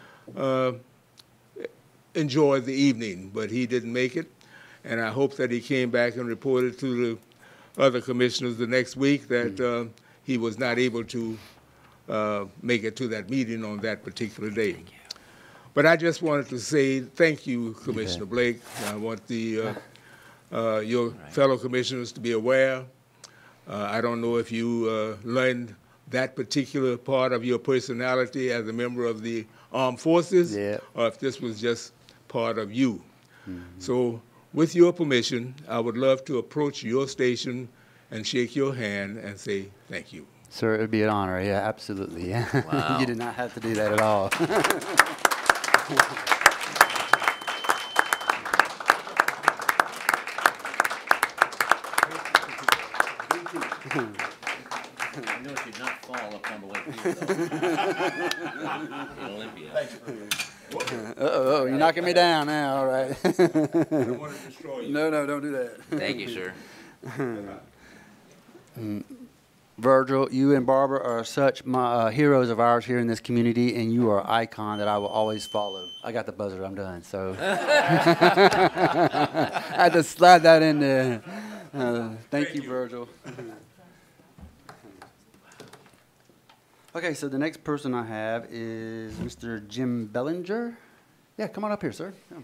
enjoy the evening, but he didn't make it. And I hope that he came back and reported to the other commissioners the next week that he was not able to make it to that meeting on that particular day. But I just wanted to say thank you, Commissioner Blake. I want the your fellow commissioners to be aware. I don't know if you learned that particular part of your personality as a member of the armed forces, or if this was just part of you. So with your permission, I would love to approach your station and shake your hand and say thank you. Sir, it would be an honor. Yeah, absolutely. Wow. You did not have to do that at all. I know it should not fall upon the way through, though. In Olympia. Uh-oh, you're knocking me down now, all right. I don't want to destroy you. No, don't do that. Thank you, sir. Virgil, you and Barbara are such heroes of ours here in this community, and you are an icon that I will always follow. I got the buzzer, I'm done, so. I had to slide that in there. Thank you, Virgil. Okay, so the next person I have is Mr. Jim Bellinger. Yeah, come on up here, sir. Come.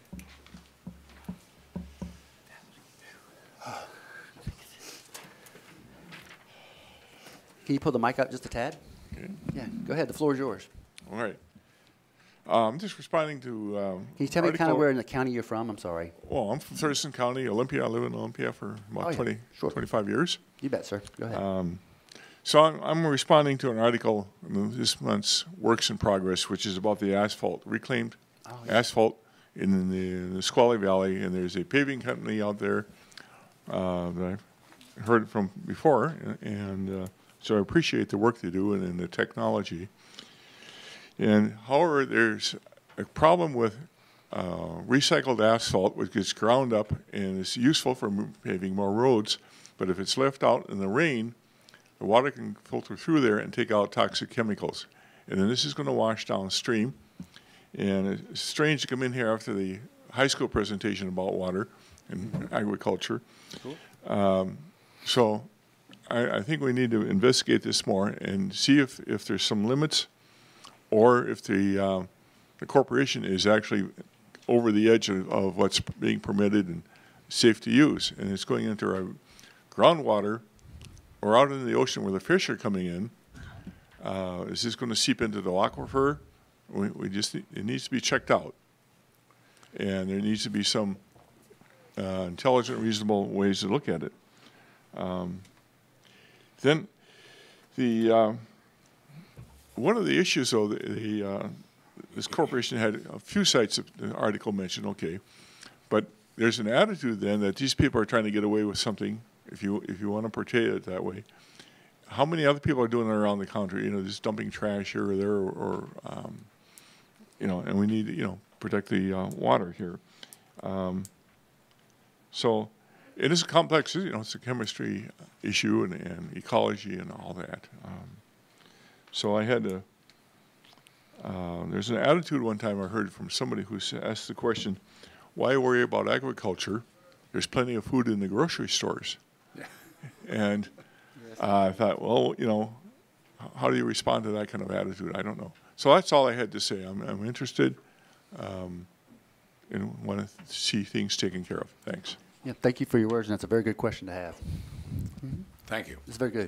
Can you pull the mic up just a tad? Okay. Yeah, go ahead. The floor is yours. All right. I'm just responding to. Can you tell me kind of where in the county you're from? I'm sorry. Well, I'm from Thurston County, Olympia. I live in Olympia for about 25 years. You bet, sir. Go ahead. So I'm responding to an article in this month's Works in Progress, which is about the asphalt, reclaimed asphalt in the Nisqually Valley, and there's a paving company out there that I've heard from before, and so I appreciate the work they do and the technology. And however, there's a problem with recycled asphalt, which gets ground up and is useful for paving more roads, but if it's left out in the rain, the water can filter through there and take out toxic chemicals. And then this is going to wash downstream. And it's strange to come in here after the high school presentation about water and agriculture. Cool. So I think we need to investigate this more and see if there's some limits, or if the corporation is actually over the edge of what's being permitted and safe to use. And it's going into our groundwater or out in the ocean where the fish are coming in. Is this going to seep into the aquifer? It needs to be checked out. And there needs to be some intelligent, reasonable ways to look at it. Then one of the issues, though, this corporation had a few sites that the article mentioned, okay, but there's an attitude then that these people are trying to get away with something, if you want to portray it that way. How many other people are doing it around the country, just dumping trash here or there, or and we need to, protect the water here. So it is a complex, it's a chemistry issue and ecology and all that. So I had to, there's an attitude one time I heard from somebody who asked the question, why worry about agriculture? There's plenty of food in the grocery stores. And I thought, well, how do you respond to that kind of attitude? I don't know. So that's all I had to say. I'm interested and want to see things taken care of. Thanks. Yeah, thank you for your words, and that's a very good question to have. Thank you. It's very good.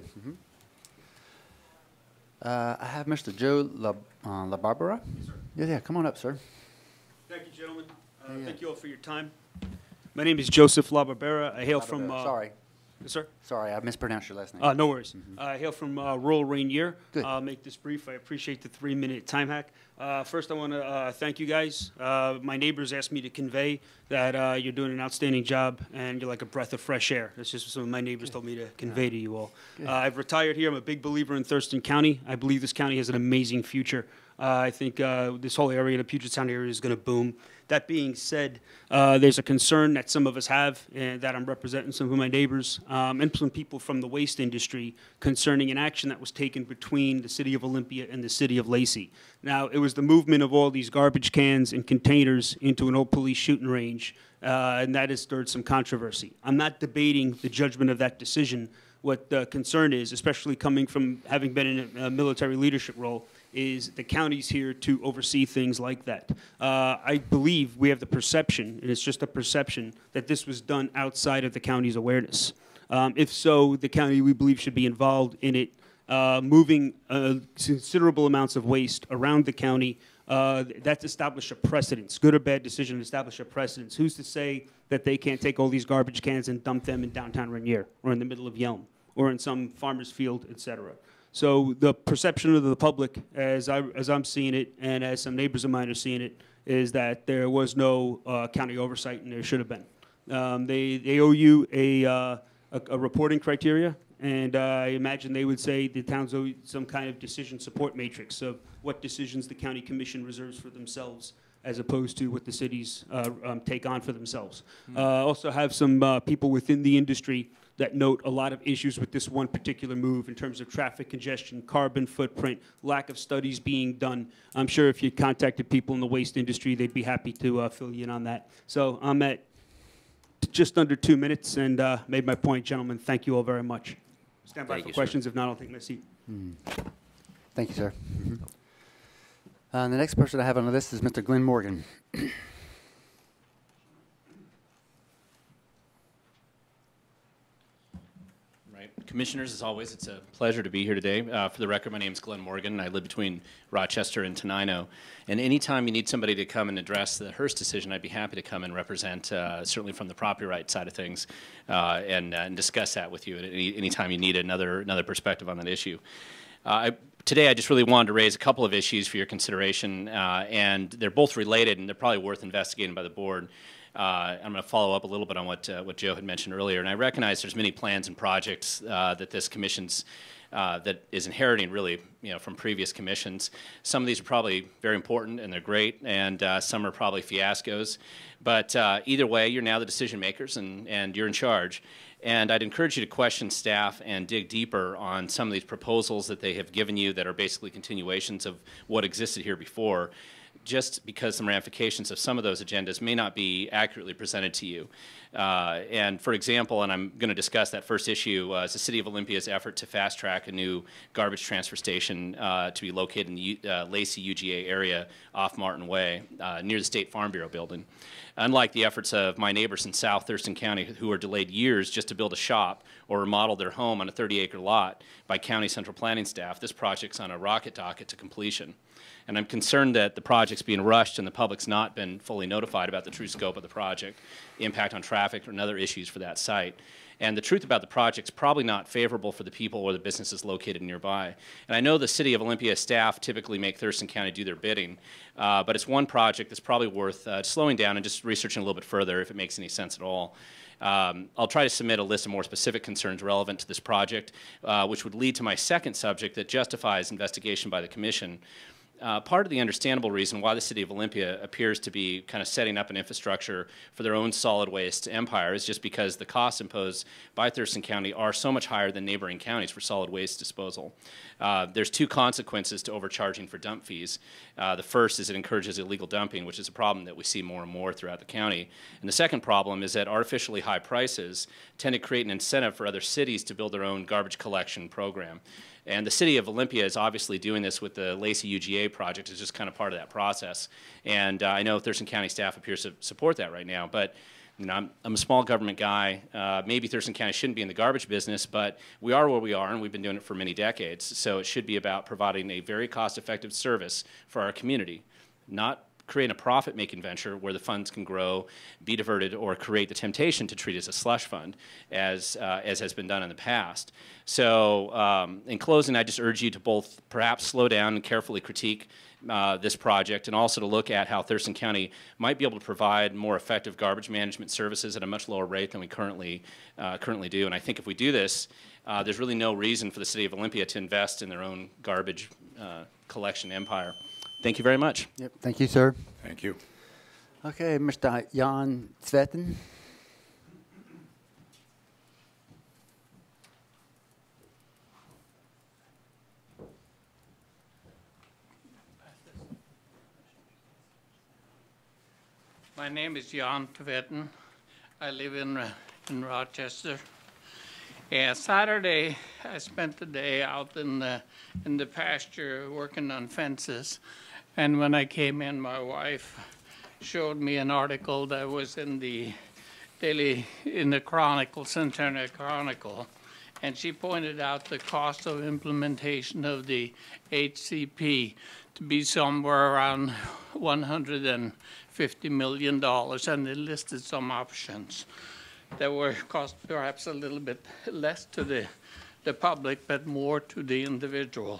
I have Mr. Joe La Barbara. Yeah, come on up, sir. Thank you, gentlemen. Thank you all for your time. My name is Joseph La Barbera. I hail from... Sorry. Yes, sir. Sorry, I mispronounced your last name. No worries. I hail from rural Rainier. Good. I'll make this brief. I appreciate the 3-minute time hack. First, I want to thank you guys. My neighbors asked me to convey that you're doing an outstanding job and you're like a breath of fresh air. That's just what some of my neighbors told me to convey to you all. I've retired here. I'm a big believer in Thurston County. I believe this county has an amazing future. I think this whole area, the Puget Sound area, is going to boom. That being said, there's a concern that some of us have, and that I'm representing some of my neighbors and some people from the waste industry concerning an action that was taken between the city of Olympia and the city of Lacey. Now, it was the movement of all these garbage cans and containers into an old police shooting range, and that has stirred some controversy. I'm not debating the judgment of that decision. What the concern is, especially coming from having been in a military leadership role, is the county's here to oversee things like that. I believe we have the perception, and it's just a perception, that this was done outside of the county's awareness. If so, the county, we believe, should be involved in it, moving considerable amounts of waste around the county. That's established a precedence, good or bad decision, establish a precedence. Who's to say that they can't take all these garbage cans and dump them in downtown Rainier or in the middle of Yelm or in some farmer's field, et cetera? So the perception of the public, as I'm seeing it, and as some neighbors of mine are seeing it, is that there was no county oversight, and there should have been. They owe you a reporting criteria, and I imagine they would say the towns owe some kind of decision support matrix of what decisions the county commission reserves for themselves, as opposed to what the cities take on for themselves. Also have some people within the industry that note a lot of issues with this one particular move in terms of traffic congestion, carbon footprint, lack of studies being done. I'm sure if you contacted people in the waste industry, they'd be happy to fill you in on that. So I'm at just under 2 minutes and made my point, gentlemen. Thank you all very much. Stand by for questions. If not, I'll take my seat. Thank you, sir. The next person I have on the list is Mr. Glenn Morgan. Commissioners, as always, it's a pleasure to be here today. For the record, my name is Glenn Morgan, and I live between Rochester and Tenino. And anytime you need somebody to come and address the Hearst decision, I'd be happy to come and represent, certainly from the property right side of things, and discuss that with you at any time you need another perspective on that issue. Today, I just really wanted to raise a couple of issues for your consideration, and they're both related, and they're probably worth investigating by the board. I'm going to follow up a little bit on what Joe had mentioned earlier, and I recognize there's many plans and projects that this commission's that is inheriting really, from previous commissions. Some of these are probably very important and they're great, and some are probably fiascos. But either way, you're now the decision makers, and you're in charge. And I'd encourage you to question staff and dig deeper on some of these proposals that they have given you that are basically continuations of what existed here before, just because some ramifications of some of those agendas may not be accurately presented to you. And for example, and I'm going to discuss that first issue, is the City of Olympia's effort to fast-track a new garbage transfer station to be located in the Lacey UGA area off Martin Way, near the State Farm Bureau building. Unlike the efforts of my neighbors in South Thurston County, who were delayed years just to build a shop or remodel their home on a 30-acre lot by county central planning staff, this project's on a rocket docket to completion. And I'm concerned that the project's being rushed and the public's not been fully notified about the true scope of the project, impact on traffic, and other issues for that site. And the truth about the project's probably not favorable for the people or the businesses located nearby. And I know the City of Olympia staff typically make Thurston County do their bidding, but it's one project that's probably worth slowing down and just researching a little bit further if it makes any sense at all. I'll try to submit a list of more specific concerns relevant to this project, which would lead to my second subject that justifies investigation by the Commission. Part of the understandable reason why the City of Olympia appears to be kind of setting up an infrastructure for their own solid waste empire is just because the costs imposed by Thurston County are so much higher than neighboring counties for solid waste disposal. There's two consequences to overcharging for dump fees. The first is it encourages illegal dumping, which is a problem that we see more and more throughout the county. And the second problem is that artificially high prices tend to create an incentive for other cities to build their own garbage collection program. And the City of Olympia is obviously doing this with the Lacey UGA project. It's just kind of part of that process. And I know Thurston County staff appears to support that right now. But I'm a small government guy. Maybe Thurston County shouldn't be in the garbage business, but we are where we are, and we've been doing it for many decades. So it should be about providing a very cost-effective service for our community, not creating a profit-making venture where the funds can grow, be diverted, or create the temptation to treat it as a slush fund, as has been done in the past. So in closing, I just urge you to both perhaps slow down and carefully critique this project, and also to look at how Thurston County might be able to provide more effective garbage management services at a much lower rate than we currently do. And I think if we do this, there's really no reason for the city of Olympia to invest in their own garbage collection empire. Thank you very much. Yep. Thank you, sir. Thank you. Okay, Mr. Jan Svetten. My name is Jan Tvetten. I live in Rochester. And Saturday, I spent the day out in the pasture working on fences. And when I came in, my wife showed me an article that was in the Chronicle, Centennial Chronicle. And she pointed out the cost of implementation of the HCP to be somewhere around $150 million, and they listed some options that were cost perhaps a little bit less to the public, but more to the individual.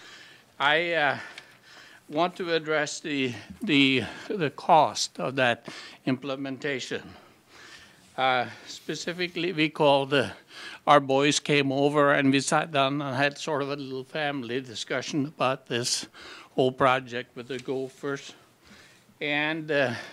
I want to address the cost of that implementation. Specifically, we called our boys came over and we sat down and had sort of a little family discussion about this whole project with the gophers. And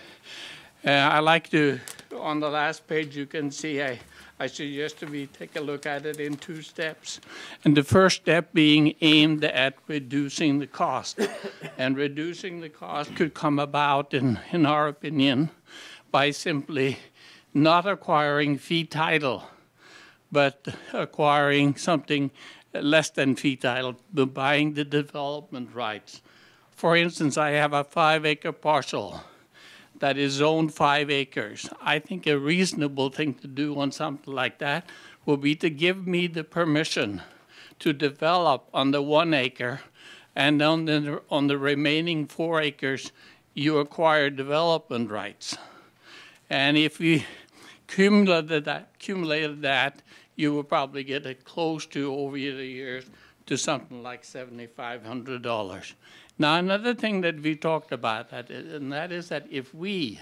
I like to, on the last page you can see, I suggest we take a look at it in 2 steps. And the first step being aimed at reducing the cost. And reducing the cost could come about, in our opinion, by simply not acquiring fee title, but acquiring something less than fee title, but buying the development rights. For instance, I have a 5-acre parcel that is zoned 5 acres. I think a reasonable thing to do on something like that will be to give me the permission to develop on the 1 acre, and on the remaining 4 acres, you acquire development rights. And if we accumulated that, you will probably get it close to, over the years, to something like $7,500. Now, another thing that we talked about, and that is that if we,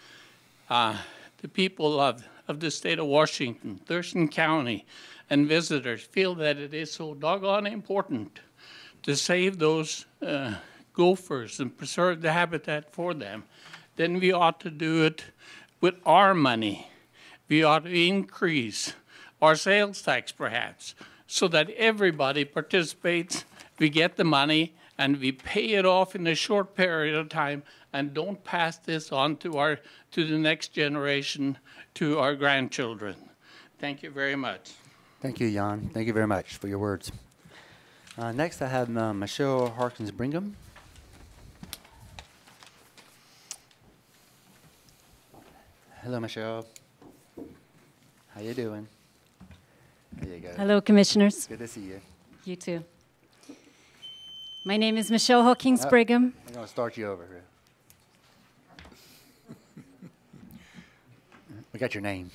the people of the state of Washington, Thurston County, and visitors feel that it is so doggone important to save those gophers and preserve the habitat for them, then we ought to do it with our money. We ought to increase our sales tax, perhaps, so that everybody participates, we get the money, and we pay it off in a short period of time, and don't pass this on to the next generation, to our grandchildren. Thank you very much. Thank you, Jan. Thank you very much for your words. Next, I have Michelle Harkins-Brigham. Hello, Michelle. How you doing? There you go. Hello, Commissioners. Good to see you. You too. My name is Michelle Hawkins-Brigham. I'm going to start you over here. We got your name.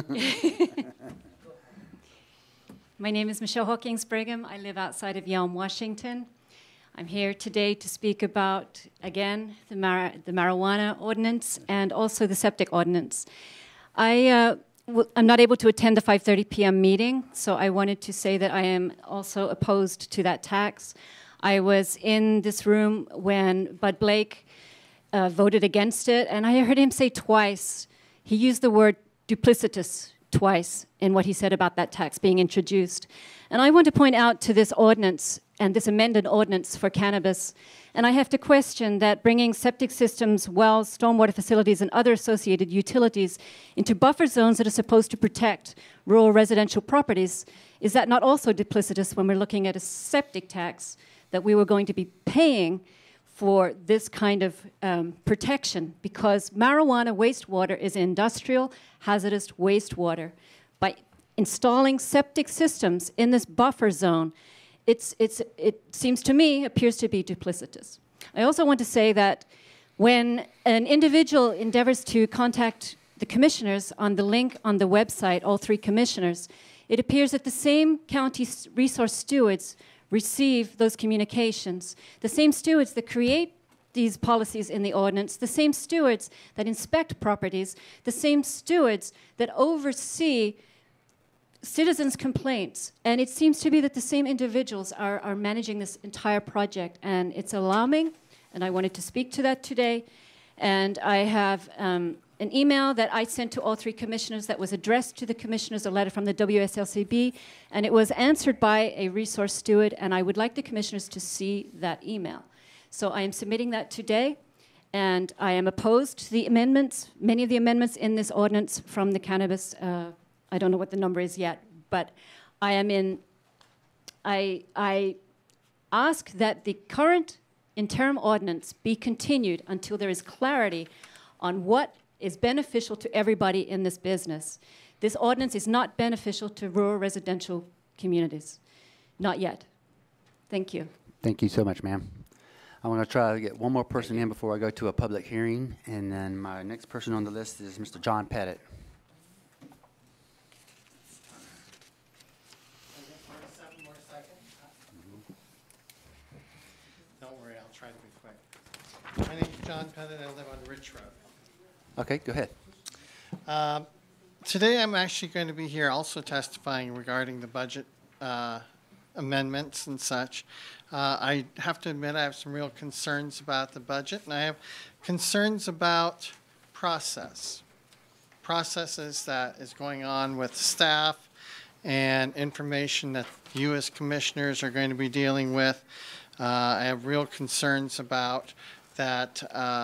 My name is Michelle Hawkins-Brigham. I live outside of Yelm, Washington. I'm here today to speak about, again, the marijuana ordinance and also the septic ordinance. I'm not able to attend the 5:30 p.m. meeting, so I wanted to say that I am also opposed to that tax. I was in this room when Bud Blake voted against it, and I heard him say twice, he used the word duplicitous twice in what he said about that tax being introduced. And I want to point out to this ordinance and this amended ordinance for cannabis, and I have to question that bringing septic systems, wells, stormwater facilities, and other associated utilities into buffer zones that are supposed to protect rural residential properties, is that not also duplicitous when we're looking at a septic tax that we were going to be paying for this kind of protection, because marijuana wastewater is industrial hazardous wastewater. By installing septic systems in this buffer zone, it seems to me, appears to be duplicitous. I also want to say that When an individual endeavors to contact the commissioners on the link on the website, all three commissioners, it appears that the same county resource stewards receive those communications. The same stewards that create these policies in the ordinance, the same stewards that inspect properties, the same stewards that oversee citizens' complaints. And it seems to be that the same individuals are managing this entire project, and it's alarming, and I wanted to speak to that today. And I have an email that I sent to all three commissioners that was addressed to the commissioners, a letter from the WSLCB, and it was answered by a resource steward, and I would like the commissioners to see that email. So I am submitting that today, and I am opposed to the amendments, many of the amendments in this ordinance from the cannabis, I don't know what the number is yet, but I ask that the current interim ordinance be continued until there is clarity on what is beneficial to everybody in this business. This ordinance is not beneficial to rural residential communities. Not yet. Thank you. Thank you so much, ma'am. I want to try to get one more person in before I go to a public hearing, and then my next person on the list is Mr. John Pettit. Don't worry, I'll try to be quick. My name's John Pettit. I live on Ridge Road. Okay, go ahead. Today I'm actually going to be here also testifying regarding the budget amendments and such. I have to admit I have some real concerns about the budget, and I have concerns about process. Processes that is going on with staff and information that you as commissioners are going to be dealing with. I have real concerns about that.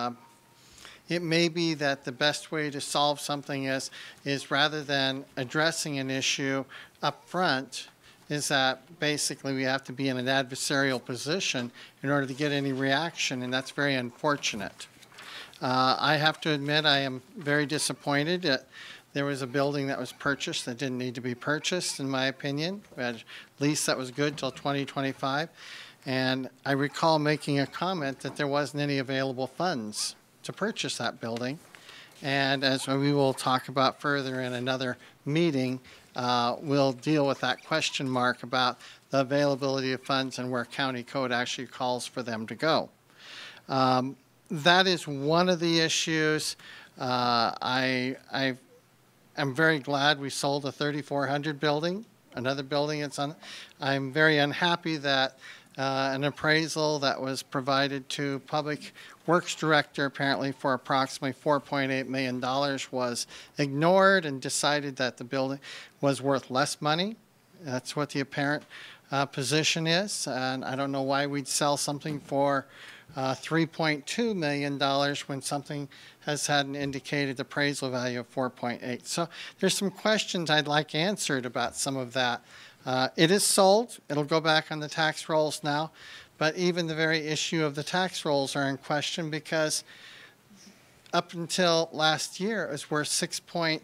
It may be that the best way to solve something is rather than addressing an issue up front, is that basically we have to be in an adversarial position in order to get any reaction, and that's very unfortunate. I have to admit I am very disappointed that there was a building that was purchased that didn't need to be purchased, in my opinion. We had a lease that was good till 2025, and I recall making a comment that there wasn't any available funds to purchase that building. And as we will talk about further in another meeting, we'll deal with that question mark about the availability of funds and where county code actually calls for them to go. That is one of the issues. I'm very glad we sold a 3400 building, another building it's on. I'm very unhappy that an appraisal that was provided to Public Works Director apparently for approximately $4.8 million was ignored and decided that the building was worth less money. That's what the apparent position is, and I don't know why we'd sell something for $3.2 million when something has had an indicated appraisal value of 4.8. So there's some questions I'd like answered about some of that. It is sold. It'll go back on the tax rolls now. But even the very issue of the tax rolls are in question because up until last year, it was worth $6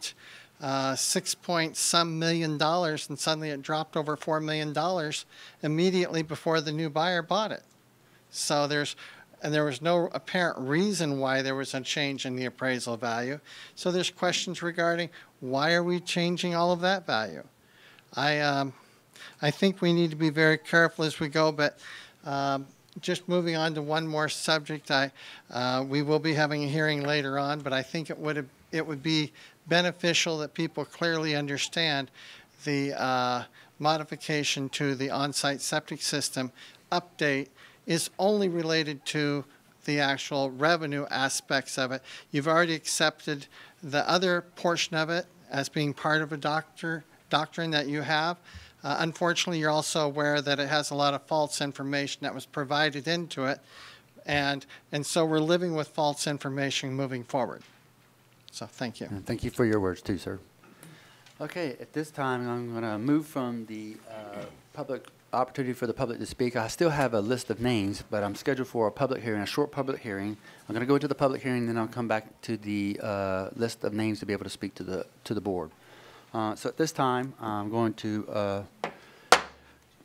point some million, and suddenly it dropped over $4 million immediately before the new buyer bought it. So there was no apparent reason why there was a change in the appraisal value. So there's questions regarding why are we changing all of that value? I think we need to be very careful as we go, but just moving on to one more subject, we will be having a hearing later on, but I think it would be beneficial that people clearly understand the modification to the on-site septic system update is only related to the actual revenue aspects of it. You've already accepted the other portion of it as being part of a doctrine that you have. Unfortunately, you're also aware that it has a lot of false information that was provided into it, and so we're living with false information moving forward. So thank you. And thank you for your words too, sir. Okay, at this time, I'm going to move from the public opportunity for the public to speak. I still have a list of names, but I'm scheduled for a public hearing, a short public hearing. I'm going to go into the public hearing, then I'll come back to the list of names to be able to speak to the board. So at this time, I'm going to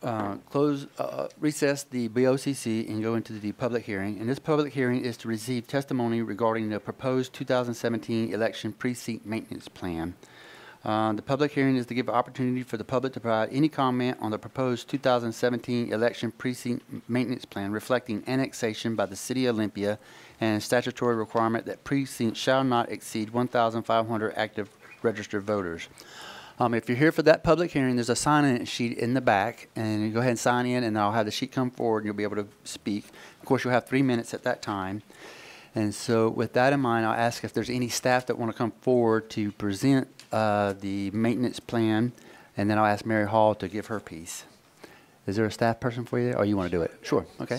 recess the BoCC and go into the public hearing. And this public hearing is to receive testimony regarding the proposed 2017 election precinct maintenance plan. The public hearing is to give opportunity for the public to provide any comment on the proposed 2017 election precinct maintenance plan reflecting annexation by the City of Olympia and statutory requirement that precincts shall not exceed 1,500 active registered voters. If you're here for that public hearing, there's a sign-in sheet in the back, and you go ahead and sign in, and I'll have the sheet come forward, and you'll be able to speak. Of course, you'll have 3 minutes at that time. And so with that in mind, I'll ask if there's any staff that want to come forward to present the maintenance plan, and then I'll ask Mary Hall to give her piece. Is there a staff person for you there, or you want to do it? Sure, okay.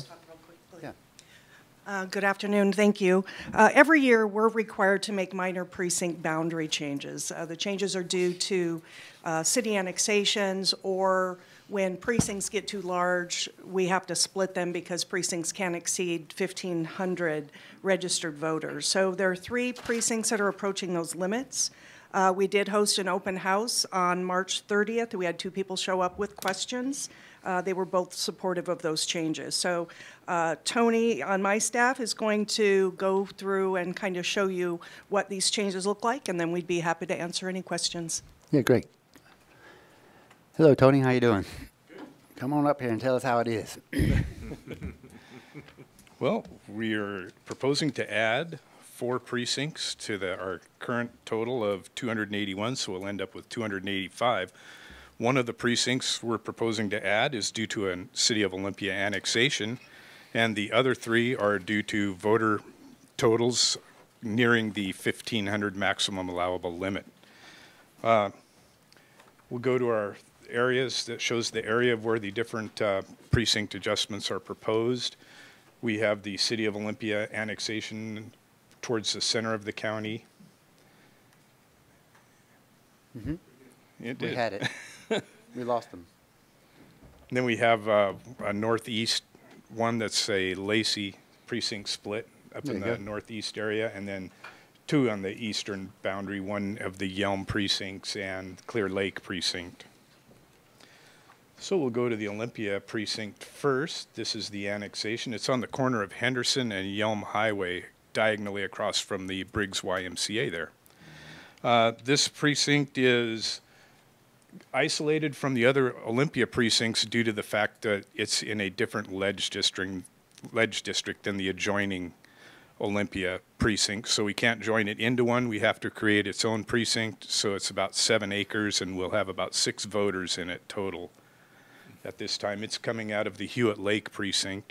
Good afternoon, thank you. Every year we're required to make minor precinct boundary changes. The changes are due to city annexations, or when precincts get too large, we have to split them because precincts can't exceed 1,500 registered voters. So there are 3 precincts that are approaching those limits. We did host an open house on March 30th. We had 2 people show up with questions. They were both supportive of those changes. So Tony on my staff is going to go through and kind of show you what these changes look like, and then we'd be happy to answer any questions. Yeah, great. Hello, Tony. How you doing? Good. Come on up here and tell us how it is. Well, we are proposing to add 4 precincts to our current total of 281, so we'll end up with 285. One of the precincts we're proposing to add is due to a City of Olympia annexation, and the other 3 are due to voter totals nearing the 1,500 maximum allowable limit. We'll go to our areas that shows the area of where the different precinct adjustments are proposed. We have the City of Olympia annexation towards the center of the county. Mm-hmm. We had it. We lost them. And then we have a northeast one that's a Lacey precinct split up in the northeast area, and then 2 on the eastern boundary, one of the Yelm precincts and Clear Lake precinct. So we'll go to the Olympia precinct first. This is the annexation. It's on the corner of Henderson and Yelm Highway, diagonally across from the Briggs YMCA there. This precinct is isolated from the other Olympia precincts due to the fact that it's in a different ledge district than the adjoining Olympia precinct. So we can't join it into one. We have to create its own precinct. So it's about 7 acres, and we'll have about 6 voters in it total at this time. It's coming out of the Hewitt Lake precinct.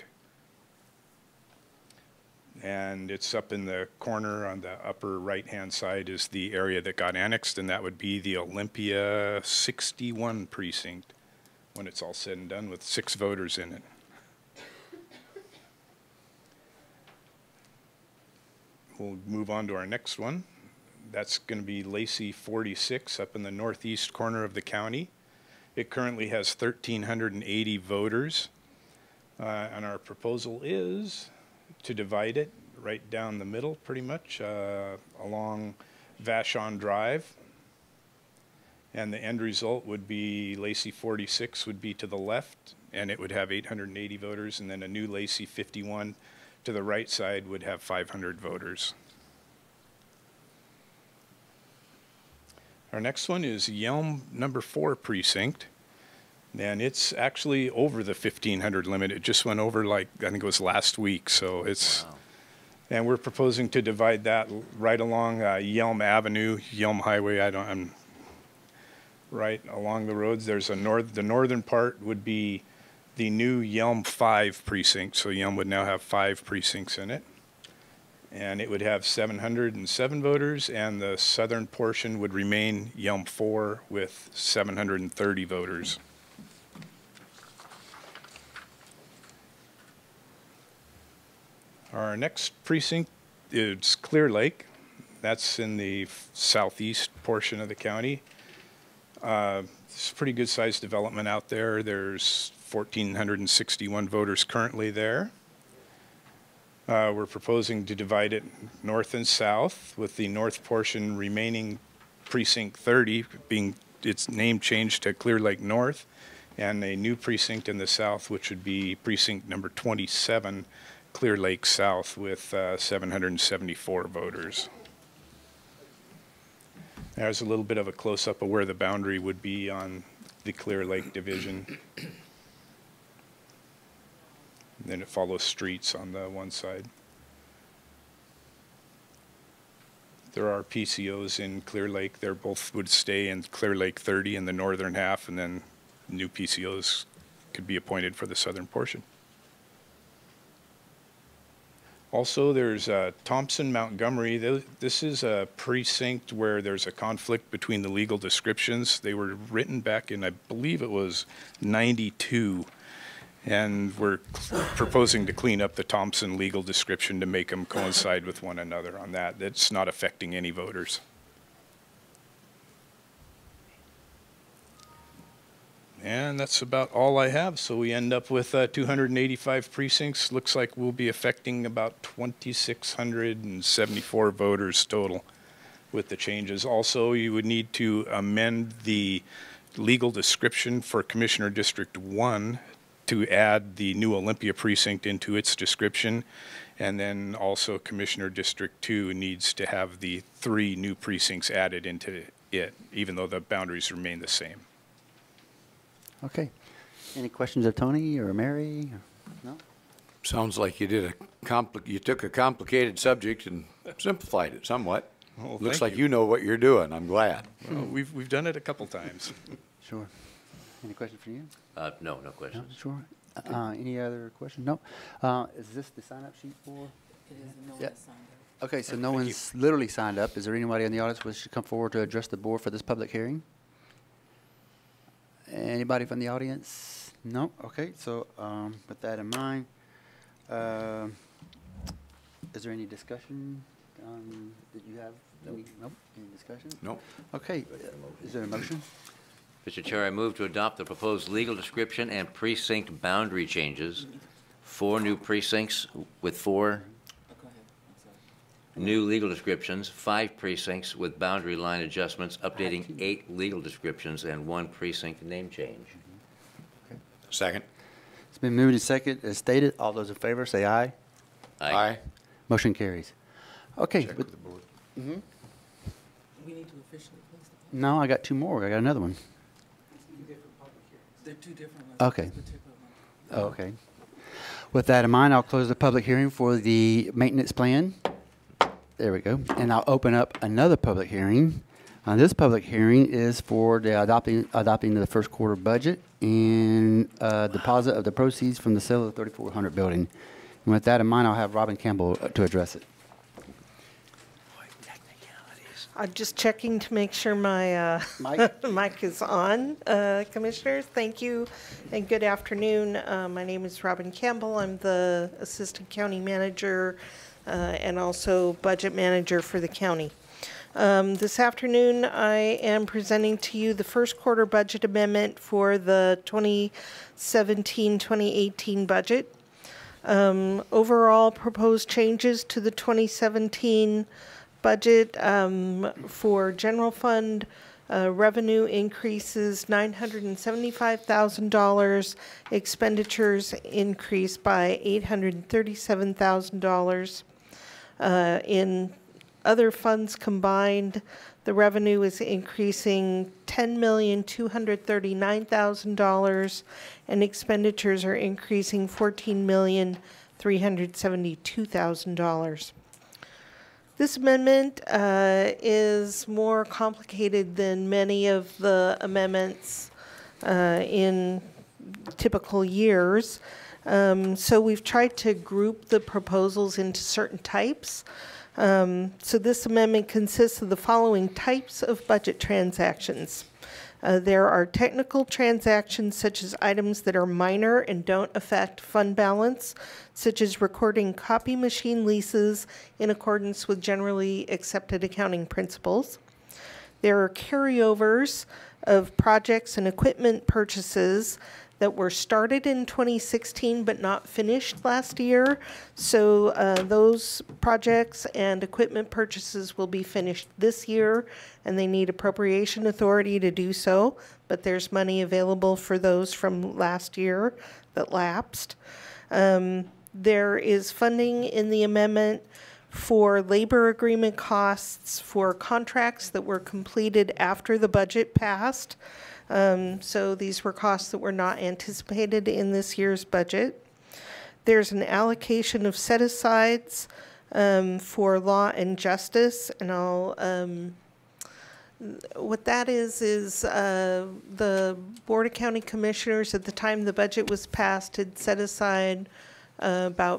And it's up in the corner on the upper right-hand side is the area that got annexed, and that would be the Olympia 61 precinct when it's all said and done with 6 voters in it. We'll move on to our next one. That's going to be Lacey 46 up in the northeast corner of the county. It currently has 1,380 voters, and our proposal is to divide it right down the middle, pretty much, along Vashon Drive. And the end result would be Lacey 46 would be to the left, and it would have 880 voters, and then a new Lacey 51 to the right side would have 500 voters. Our next one is Yelm number 4 precinct. And it's actually over the 1,500 limit. It just went over, like, I think it was last week. So it's, wow. And we're proposing to divide that right along Yelm Avenue, Yelm Highway. I'm right along the roads. There's the northern part would be the new Yelm 5 precinct. So Yelm would now have 5 precincts in it. And it would have 707 voters, and the southern portion would remain Yelm 4 with 730 voters. Our next precinct is Clear Lake. That's in the southeast portion of the county. It's a pretty good sized development out there. There's 1,461 voters currently there. We're proposing to divide it north and south, with the north portion remaining precinct 30 being its name changed to Clear Lake North, and a new precinct in the south, which would be precinct number 27, Clear Lake South, with 774 voters. There's a little bit of a close-up of where the boundary would be on the Clear Lake division. Then it follows streets on the one side. There are PCOs in Clear Lake. They both would stay in Clear Lake 30 in the northern half, and then new PCOs could be appointed for the southern portion. Also, there's Thompson Montgomery. This is a precinct where there's a conflict between the legal descriptions. They were written back in, I believe it was 92. And we're proposing to clean up the Thompson legal description to make them coincide with one another on that. That's not affecting any voters. And that's about all I have. So we end up with 285 precincts. Looks like we'll be affecting about 2,674 voters total with the changes. Also, you would need to amend the legal description for Commissioner District 1 to add the new Olympia precinct into its description. And then also Commissioner District 2 needs to have the 3 new precincts added into it, even though the boundaries remain the same. Okay. Any questions of Tony or Mary? No? Sounds like you did you took a complicated subject and simplified it somewhat. Well, Looks like you know what you're doing. I'm glad. Well, we've done it a couple times. Sure. Any questions for you? No questions. No, sure. Any other questions? No. Is this the sign-up sheet for? It is. No one Yep. has signed up. Okay, so no one's literally signed up. Is there anybody in the audience who should come forward to address the board for this public hearing? Anybody from the audience? No? Okay, so with that in mind, is there any discussion that you have? Nope. Any discussion? Nope. Okay, is there a motion? Mr. Chair, I move to adopt the proposed legal description and precinct boundary changes. 4 new precincts with 4 new legal descriptions, 5 precincts with boundary line adjustments, updating 8 legal descriptions, and 1 precinct name change. Okay. Second. It's been moved and second as stated. All those in favor say aye. Aye. Motion carries. Okay. Check with the board. Mm-hmm. We need to officially close the public. No, I got 2 more. I got another one. They're 2 different ones. Okay. This particular one. Oh, okay. With that in mind, I'll close the public hearing for the maintenance plan. There we go. And I'll open up another public hearing. This public hearing is for the adopting the first quarter budget and deposit of the proceeds from the sale of the 3400 building. And with that in mind, I'll have Robin Campbell to address it. I'm just checking to make sure my mic is on. Commissioners, thank you and good afternoon. My name is Robin Campbell. I'm the Assistant County Manager and also Budget Manager for the county. This afternoon, I am presenting to you the first quarter budget amendment for the 2017-2018 budget. Overall proposed changes to the 2017 budget for general fund revenue increases $975,000, expenditures increased by $837,000. In other funds combined, the revenue is increasing $10,239,000, and expenditures are increasing $14,372,000. This amendment is more complicated than many of the amendments in typical years. So we've tried to group the proposals into certain types. So this amendment consists of the following types of budget transactions. There are technical transactions such as items that are minor and don't affect fund balance, such as recording copy machine leases in accordance with generally accepted accounting principles. There are carryovers of projects and equipment purchases that were started in 2016 but not finished last year. So those projects and equipment purchases will be finished this year, and they need appropriation authority to do so, but there's money available for those from last year that lapsed. There is funding in the amendment for labor agreement costs for contracts that were completed after the budget passed. So these were costs that were not anticipated in this year's budget. There's an allocation of set-asides for law and justice, and what that is the Board of County Commissioners at the time the budget was passed had set aside about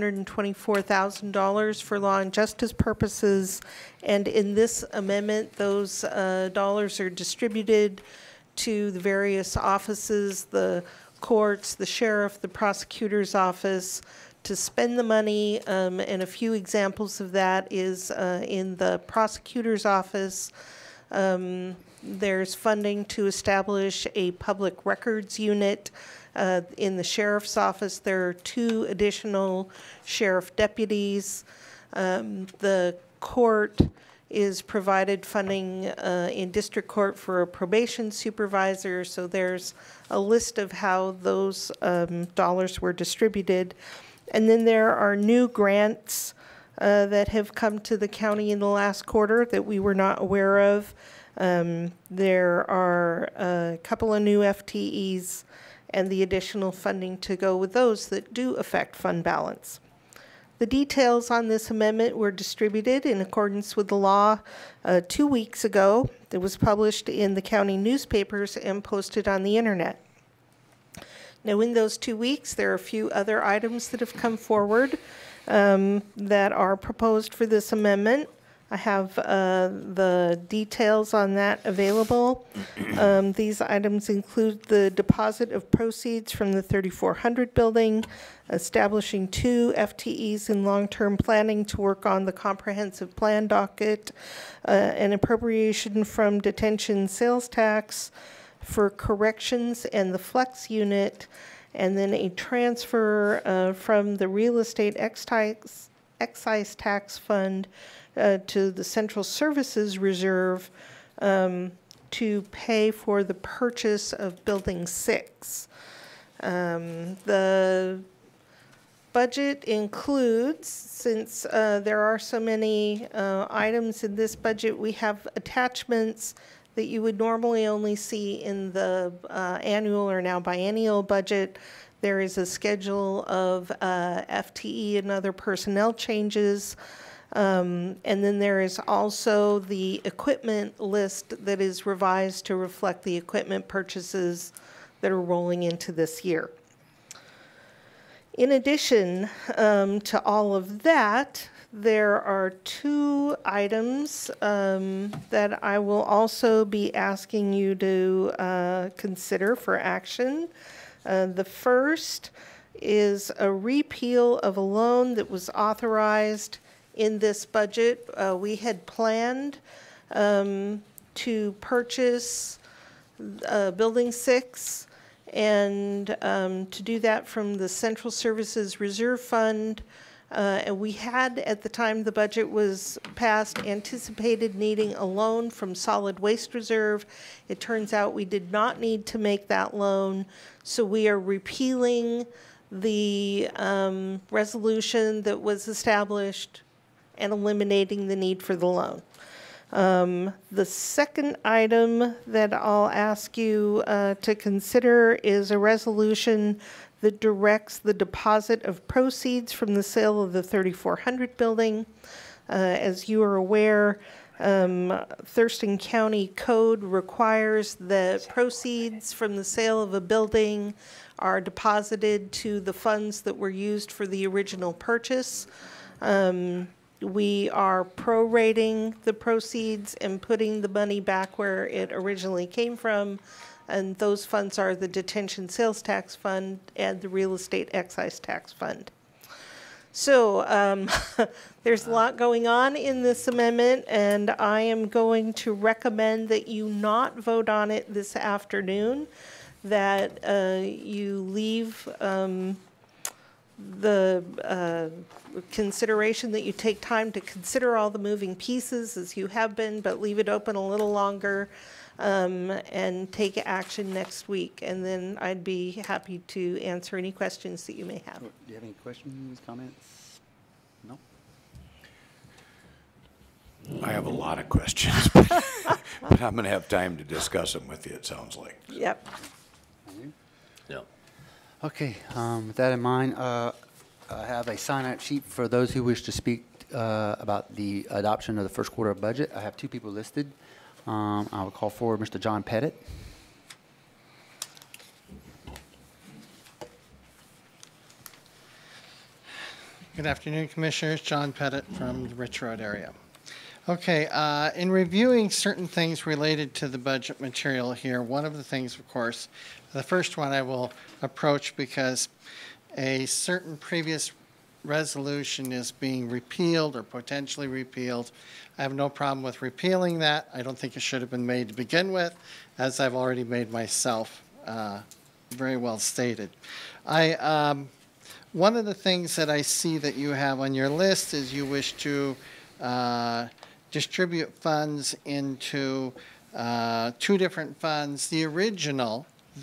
$424,000 for law and justice purposes, and in this amendment those dollars are distributed to the various offices, the courts, the sheriff, the prosecutor's office, to spend the money, and a few examples of that is in the prosecutor's office. There's funding to establish a public records unit. In the sheriff's office, there are 2 additional sheriff deputies. The court is provided funding in district court for a probation supervisor, so there's a list of how those dollars were distributed. And then there are new grants that have come to the county in the last quarter that we were not aware of. There are a couple of new FTEs and the additional funding to go with those that do affect fund balance. The details on this amendment were distributed in accordance with the law 2 weeks ago. It was published in the county newspapers and posted on the internet. Now, in those 2 weeks, there are a few other items that have come forward that are proposed for this amendment. I have the details on that available. These items include the deposit of proceeds from the 3400 building, establishing 2 FTEs in long-term planning to work on the comprehensive plan docket, an appropriation from detention sales tax for corrections and the flex unit, and then a transfer from the real estate excise tax fund to the Central Services Reserve to pay for the purchase of Building 6. The budget includes, since there are so many items in this budget, we have attachments that you would normally only see in the annual or now biennial budget. There is a schedule of FTE and other personnel changes. And then there is also the equipment list that is revised to reflect the equipment purchases that are rolling into this year. In addition to all of that, there are 2 items that I will also be asking you to consider for action. The first is a repeal of a loan that was authorized in this budget. We had planned to purchase Building 6 and to do that from the Central Services Reserve Fund. And we had, at the time the budget was passed, anticipated needing a loan from Solid Waste Reserve. It turns out we did not need to make that loan, so we are repealing the resolution that was established and eliminating the need for the loan. The second item that I'll ask you to consider is a resolution that directs the deposit of proceeds from the sale of the 3400 building. As you are aware, Thurston County Code requires that proceeds from the sale of a building are deposited to the funds that were used for the original purchase. We are prorating the proceeds and putting the money back where it originally came from, and those funds are the detention sales tax fund and the real estate excise tax fund. So there's a lot going on in this amendment, and I am going to recommend that you not vote on it this afternoon, that you leave the consideration, that you take time to consider all the moving pieces as you have been, but leave it open a little longer, and take action next week. And then I'd be happy to answer any questions that you may have. Do you have any questions, comments? No? I have a lot of questions, but I'm going to have time to discuss them with you, it sounds like. Yep. No. Okay, with that in mind, I have a sign-out sheet for those who wish to speak about the adoption of the first quarter budget. I have two people listed. I will call forward Mr. John Pettit. Good afternoon, Commissioners. John Pettit from the Rich Road area. Okay, in reviewing certain things related to the budget material here, one of the things, of course, the first one I will approach because a certain previous resolution is being repealed or potentially repealed. I have no problem with repealing that. I don't think it should have been made to begin with, as I've already made myself very well stated. One of the things that I see that you have on your list is you wish to distribute funds into two different funds. The original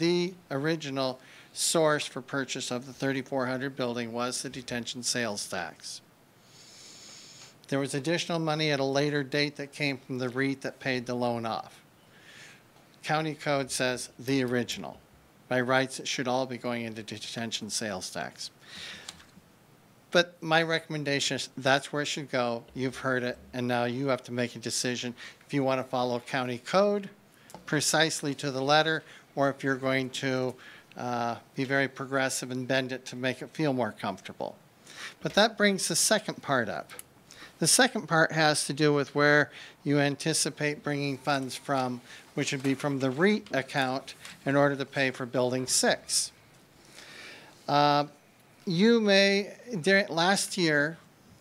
source for purchase of the 3,400 building was the detention sales tax. There was additional money at a later date that came from the REIT that paid the loan off. County code says the original. By rights, it should all be going into detention sales tax. But my recommendation is that's where it should go. You've heard it, and now you have to make a decision if you want to follow county code precisely to the letter, or if you're going to be very progressive and bend it to make it feel more comfortable. But that brings the second part up. The second part has to do with where you anticipate bringing funds from, which would be from the REIT account in order to pay for Building 6. Last year,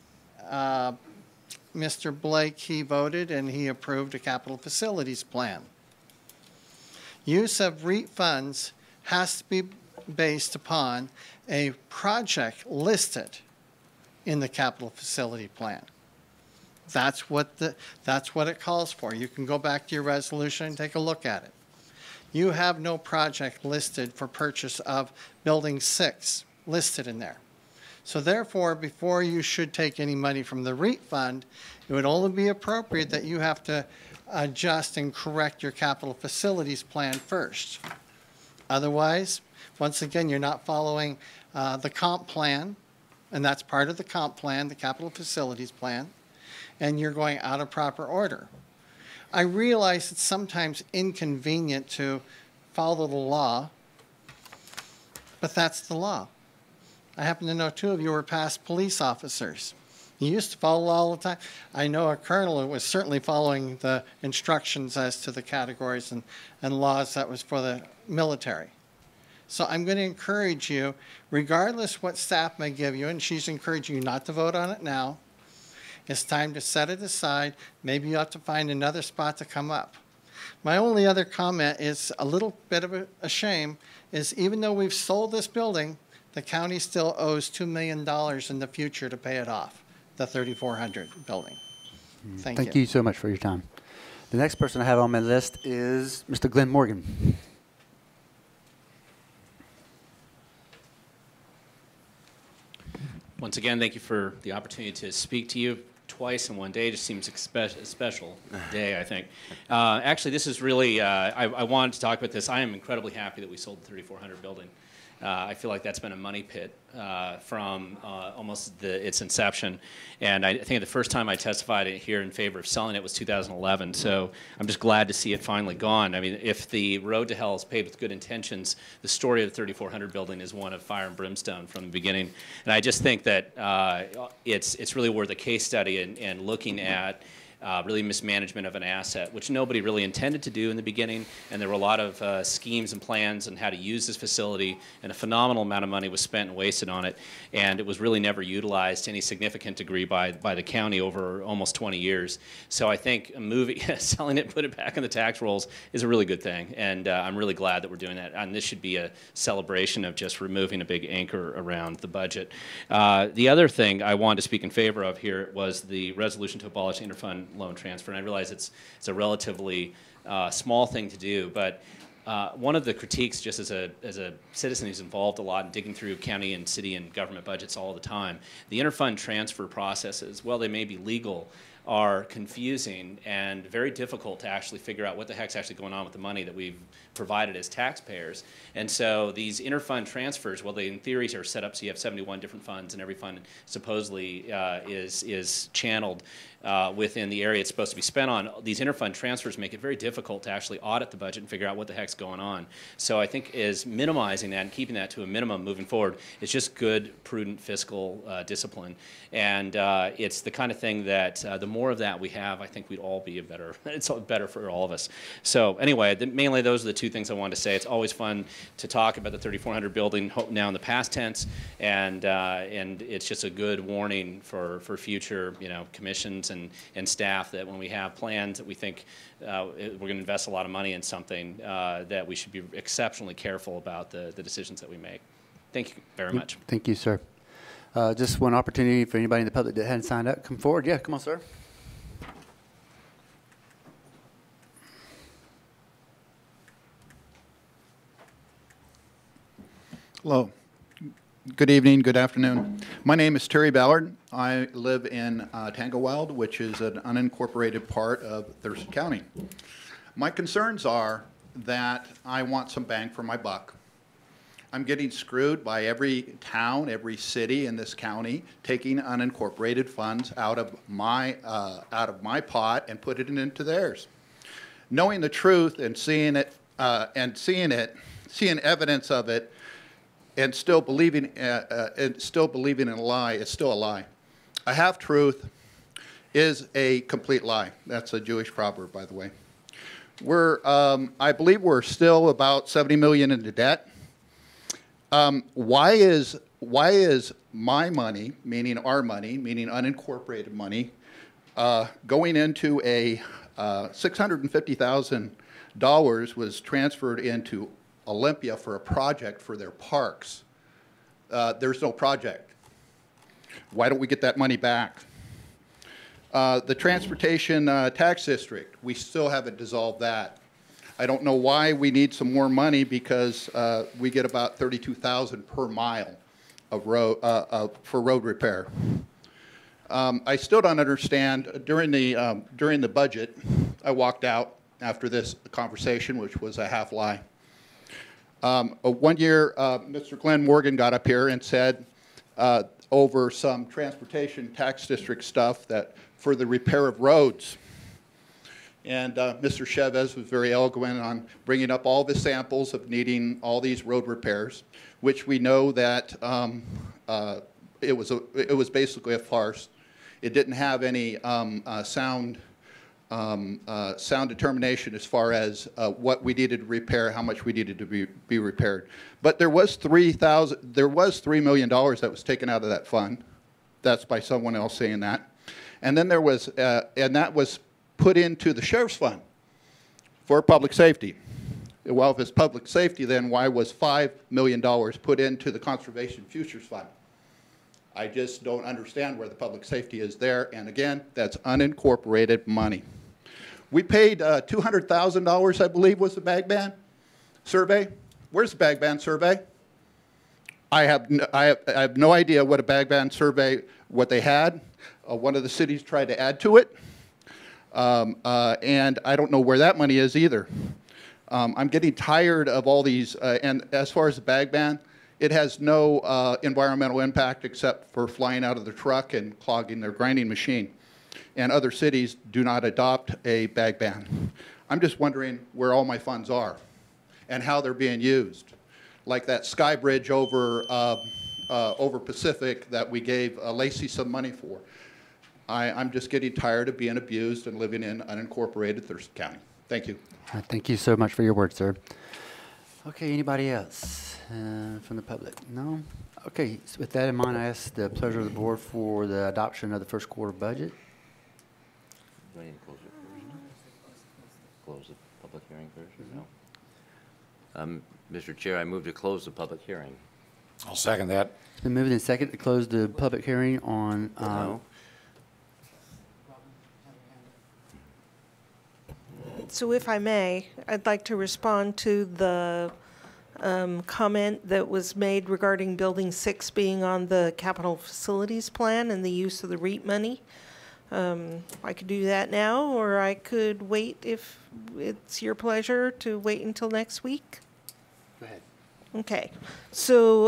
Mr. Blake, he voted and he approved a capital facilities plan. Use of REIT funds has to be based upon a project listed in the capital facility plan. That's what it calls for. You can go back to your resolution and take a look at it. You have no project listed for purchase of Building 6 listed in there. So therefore, before you should take any money from the REIT fund, it would only be appropriate that you have to adjust and correct your capital facilities plan first. Otherwise, once again, you're not following the comp plan, and that's part of the comp plan, the capital facilities plan, and you're going out of proper order. I realize it's sometimes inconvenient to follow the law, but that's the law. I happen to know two of you were past police officers. You used to follow all the time. I know a colonel who was certainly following the instructions as to the categories and laws that was for the military. So I'm going to encourage you, regardless what staff may give you, and she's encouraging you not to vote on it now, it's time to set it aside. Maybe you have to find another spot to come up. My only other comment is a little bit of a shame, is even though we've sold this building, the county still owes $2 million in the future to pay it off, the 3,400 building. Thank you so much for your time. The next person I have on my list is Mr. Glenn Morgan. Once again, thank you for the opportunity to speak to you twice in one day. It just seems like a special day, I think. Actually, this is really, I wanted to talk about this. I am incredibly happy that we sold the 3,400 building. I feel like that's been a money pit from almost its inception. And I think the first time I testified here in favor of selling it was 2011. So I'm just glad to see it finally gone. I mean, if the road to hell is paved with good intentions, the story of the 3,400 building is one of fire and brimstone from the beginning. And I just think that it's really worth a case study and looking at really mismanagement of an asset, which nobody really intended to do in the beginning, and there were a lot of schemes and plans on how to use this facility, and a phenomenal amount of money was spent and wasted on it, and it was really never utilized to any significant degree by the county over almost 20 years. So I think selling it, put it back in the tax rolls is a really good thing, and I'm really glad that we're doing that, and this should be a celebration of just removing a big anchor around the budget. The other thing I wanted to speak in favor of here was the resolution to abolish interfund loan transfer, and I realize it's a relatively small thing to do, but one of the critiques, just as a citizen who's involved a lot in digging through county and city and government budgets all the time, the interfund transfer processes, while they may be legal, are confusing and very difficult to actually figure out what the heck's actually going on with the money that we've provided as taxpayers. And so these interfund transfers, well, they in theory are set up so you have 71 different funds, and every fund supposedly is channeled within the area it's supposed to be spent on. These interfund transfers make it very difficult to actually audit the budget and figure out what the heck's going on. So I think is minimizing that and keeping that to a minimum moving forward is just good, prudent fiscal discipline. And it's the kind of thing that the more of that we have, I think we'd all be it's better for all of us. So anyway, mainly those are the two things I wanted to say. It's always fun to talk about the 3400 building now in the past tense, and it's just a good warning for future commissions and staff that when we have plans that we think we're going to invest a lot of money in something, that we should be exceptionally careful about the decisions that we make. Thank you very much. Thank you, sir. Just one opportunity for anybody in the public that hadn't signed up. Come forward. Yeah, come on, sir. Hello. Good evening, good afternoon. My name is Terry Ballard. I live in Tanglewild, which is an unincorporated part of Thurston County. My concerns are that I want some bang for my buck. I'm getting screwed by every town, every city in this county, taking unincorporated funds out of my pot and putting it into theirs. Knowing the truth and seeing evidence of it, and still believing in a lie is still a lie. A half-truth is a complete lie. That's a Jewish proverb, by the way. I believe we're still about $70 million into debt. Why is my money, meaning our money, meaning unincorporated money, going into a $650,000 was transferred into Olympia for a project for their parks? There's no project. Why don't we get that money back? The transportation tax district, we still haven't dissolved that. I don't know why we need some more money, because we get about $32,000 per mile of road for road repair. I still don't understand. During the budget, I walked out after this conversation, which was a half lie. One year, Mr. Glenn Morgan got up here and said over some transportation tax district stuff that for the repair of roads. And Mr. Chavez was very eloquent on bringing up all the samples of needing all these road repairs, which we know that it was basically a farce. It didn't have any sound determination as far as what we needed to repair, how much we needed to be repaired. But there was $3 million that was taken out of that fund. That's by someone else saying that. And then there was, and that was put into the sheriff's fund for public safety. Well, if it's public safety, then why was $5 million put into the Conservation Futures Fund? I just don't understand where the public safety is there. And again, that's unincorporated money. We paid $200,000, I believe, was the bag ban survey. Where's the bag ban survey? I have no idea what a bag ban survey, what they had. One of the cities tried to add to it. And I don't know where that money is either. I'm getting tired of all these, and as far as the bag ban, it has no environmental impact except for flying out of the truck and clogging their grinding machine. And other cities do not adopt a bag ban. I'm just wondering where all my funds are and how they're being used. Like that sky bridge over Pacific that we gave Lacey some money for. I'm just getting tired of being abused and living in unincorporated Thurston County. Thank you. Thank you so much for your words, sir. Okay, anybody else from the public? No? Okay, so with that in mind, I ask the pleasure of the board for the adoption of the first quarter budget. Do I need to close it first? Close the public hearing first, or no? Mr. Chair, I move to close the public hearing. I'll second that. It's been moved and second to close the public hearing on. No. So if I may, I'd like to respond to the comment that was made regarding Building 6 being on the capital facilities plan and the use of the REIT money. I could do that now, or I could wait if it's your pleasure to wait until next week. Go ahead. Okay. So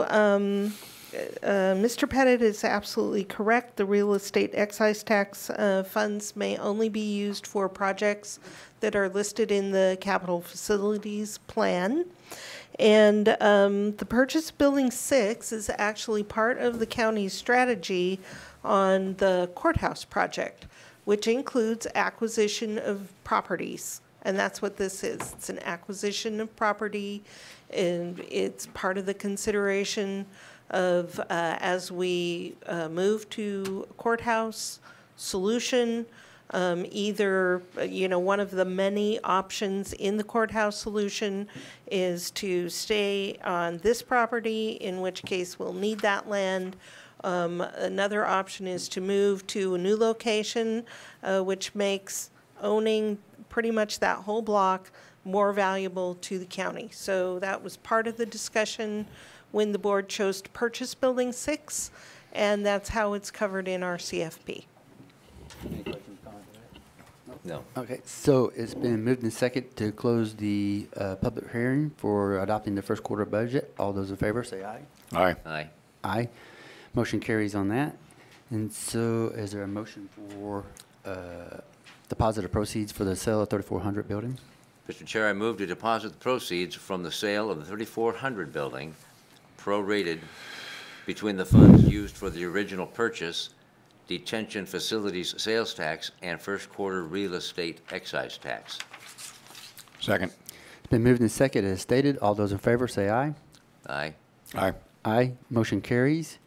Mr. Pettit is absolutely correct. The real estate excise tax funds may only be used for projects that are listed in the capital facilities plan. And the purchase of Building 6 is actually part of the county's strategy on the courthouse project, which includes acquisition of properties. And that's what this is. It's an acquisition of property, and it's part of the consideration of as we move to courthouse solution. Either, one of the many options in the courthouse solution is to stay on this property, in which case we'll need that land. Another option is to move to a new location, which makes owning pretty much that whole block more valuable to the county. So that was part of the discussion when the board chose to purchase Building 6, and that's how it's covered in our CFP. Any questions, comments? No. Okay, so it's been moved and second to close the public hearing for adopting the first quarter budget. All those in favor say aye. Aye. Aye. Aye. Motion carries on that. And so is there a motion for deposit of proceeds for the sale of 3400 building? Mr. Chair, I move to deposit the proceeds from the sale of the 3400 building, prorated between the funds used for the original purchase, detention facilities sales tax, and first quarter real estate excise tax. Second. It's been moved and second as stated. All those in favor say aye. Aye. Aye. Aye. Motion carries.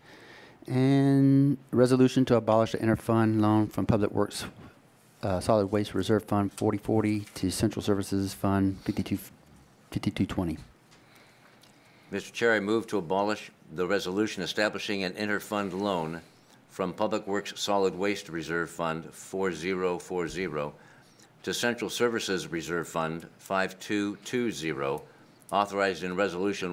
And resolution to abolish the interfund loan from Public Works Solid Waste Reserve Fund 4040 to Central Services Fund 5220. Mr. Chair, I move to abolish the resolution establishing an interfund loan from Public Works Solid Waste Reserve Fund 4040 to Central Services Reserve Fund 5220, authorized in Resolution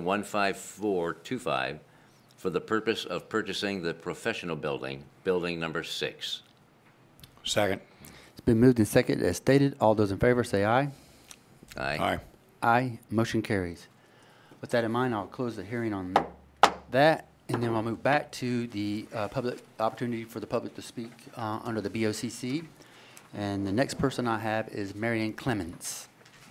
15425, for the purpose of purchasing the professional building, building number 6. Second. It's been moved and second as stated. All those in favor say aye. Aye. Aye. Aye. Motion carries. With that in mind, I'll close the hearing on that, and then I'll move back to the public opportunity for the public to speak under the BoCC. And the next person I have is Marianne Clemens.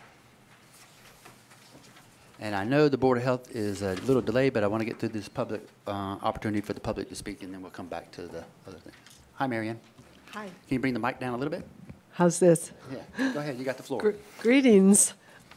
And I know the Board of Health is a little delayed, but I want to get through this public opportunity for the public to speak, and then we'll come back to the other things. Hi, Marianne. Hi. Can you bring the mic down a little bit? How's this? Yeah, go ahead. You got the floor. Greetings.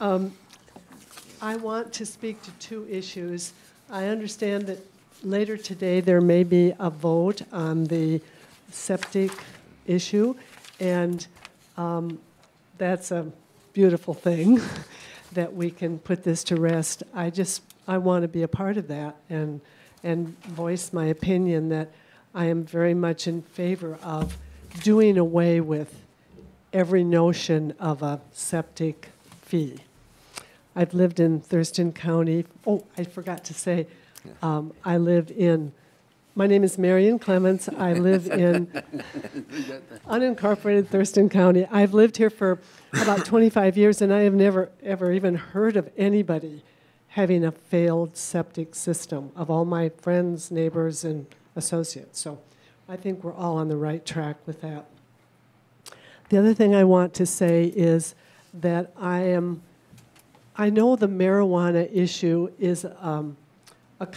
I want to speak to two issues. I understand that later today there may be a vote on the septic issue, and that's a beautiful thing that we can put this to rest. I want to be a part of that and voice my opinion that I am very much in favor of doing away with every notion of a septic fee. I've lived in Thurston County. Oh, I forgot to say, I live in, my name is Marianne Clemens. I live in unincorporated Thurston County. I've lived here for about 25 years, and I have never, ever even heard of anybody having a failed septic system of all my friends, neighbors, and associates. So I think we're all on the right track with that. The other thing I want to say is that I know the marijuana issue is a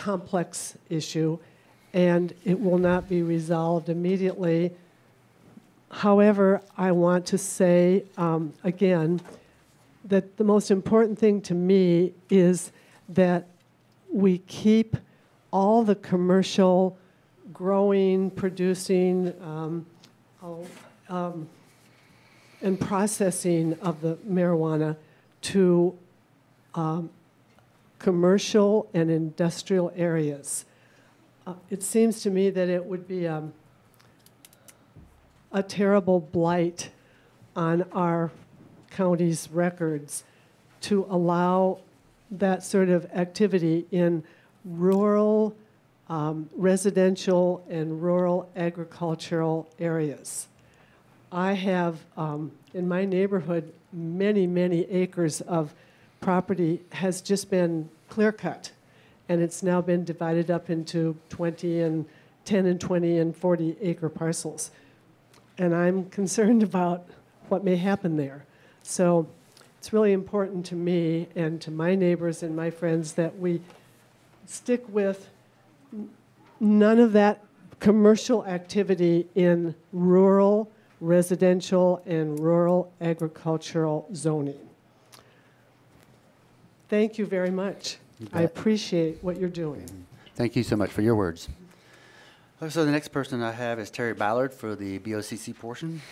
complex issue, and it will not be resolved immediately. However, I want to say again that the most important thing to me is that we keep all the commercial growing, producing, and processing of the marijuana to commercial and industrial areas. It seems to me that it would be a terrible blight on our county's records to allow that sort of activity in rural, residential, and rural agricultural areas. I have, in my neighborhood, many, many acres of property has just been clear cut, and it's now been divided up into 20 and 10 and 20 and 40 acre parcels. And I'm concerned about what may happen there. So it's really important to me and to my neighbors and my friends that we stick with none of that commercial activity in rural, residential, and rural agricultural zoning. Thank you very much. I appreciate what you're doing. Thank you so much for your words. So the next person I have is Terry Ballard for the BoCC portion.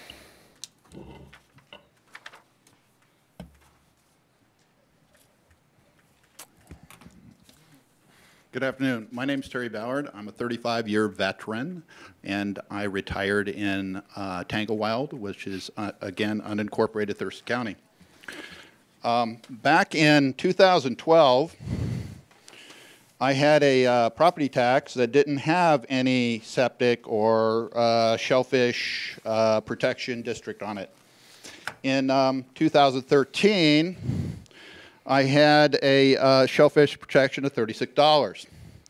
Good afternoon. My name's Terry Ballard. I'm a 35-year veteran, and I retired in Tanglewild, which is, again, unincorporated Thurston County. Back in 2012, I had a property tax that didn't have any septic or shellfish protection district on it. In 2013, I had a shellfish protection of $36.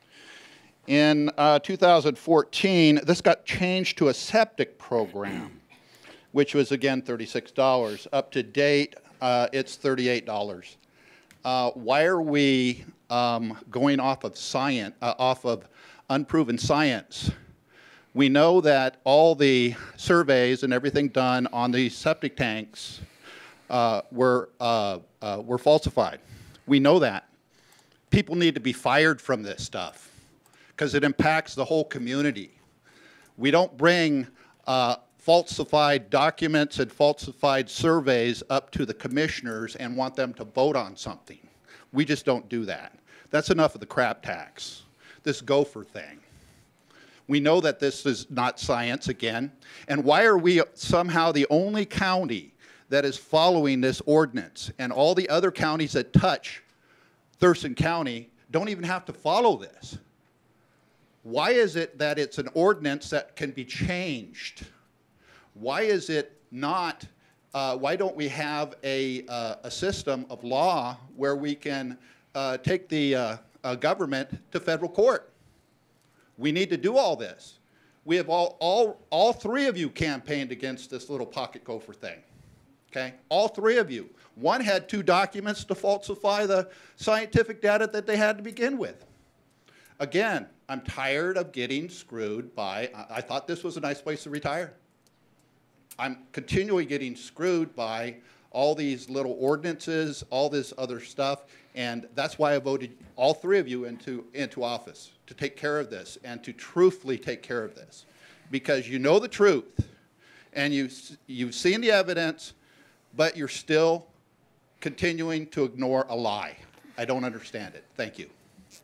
In 2014, this got changed to a septic program, which was, again, $36. Up to date, it's $38. Why are we going off of science, off of unproven science? We know that all the surveys and everything done on these septic tanks were falsified. We know that. People need to be fired from this stuff because it impacts the whole community. We don't bring falsified documents and falsified surveys up to the commissioners and want them to vote on something. We just don't do that. That's enough of the crap tax, this gopher thing. We know that this is not science again. And why are we somehow the only county that is following this ordinance? And all the other counties that touch Thurston County don't even have to follow this. Why is it that it's an ordinance that can be changed? Why is it not, why don't we have a system of law where we can take the government to federal court? We need to do all this. We have all three of you campaigned against this little pocket gopher thing, okay? All three of you. One had 2 documents to falsify the scientific data that they had to begin with. Again, I'm tired of getting screwed by, I thought this was a nice place to retire. I'm continually getting screwed by all these little ordinances, all this other stuff, and that's why I voted all three of you into office, to take care of this and to truthfully take care of this. Because you know the truth, and you've seen the evidence, but you're still continuing to ignore a lie. I don't understand it. Thank you.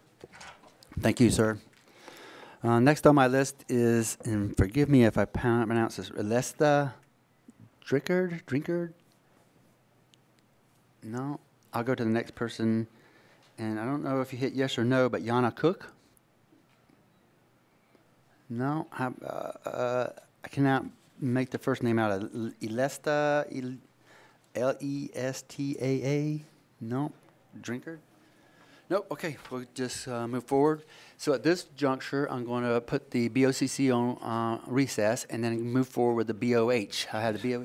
Thank you, sir. Next on my list is, and forgive me if I pronounce this, Alesta Drinkard? No, I'll go to the next person. And I don't know if you hit yes or no, but Yana Cook? No, I cannot make the first name out of Alesta, L-E-S-T-A-A? No, Drinkard? Nope, okay, we'll just move forward. So at this juncture, I'm going to put the BoCC on recess and then move forward with the BOH. I have the BOH.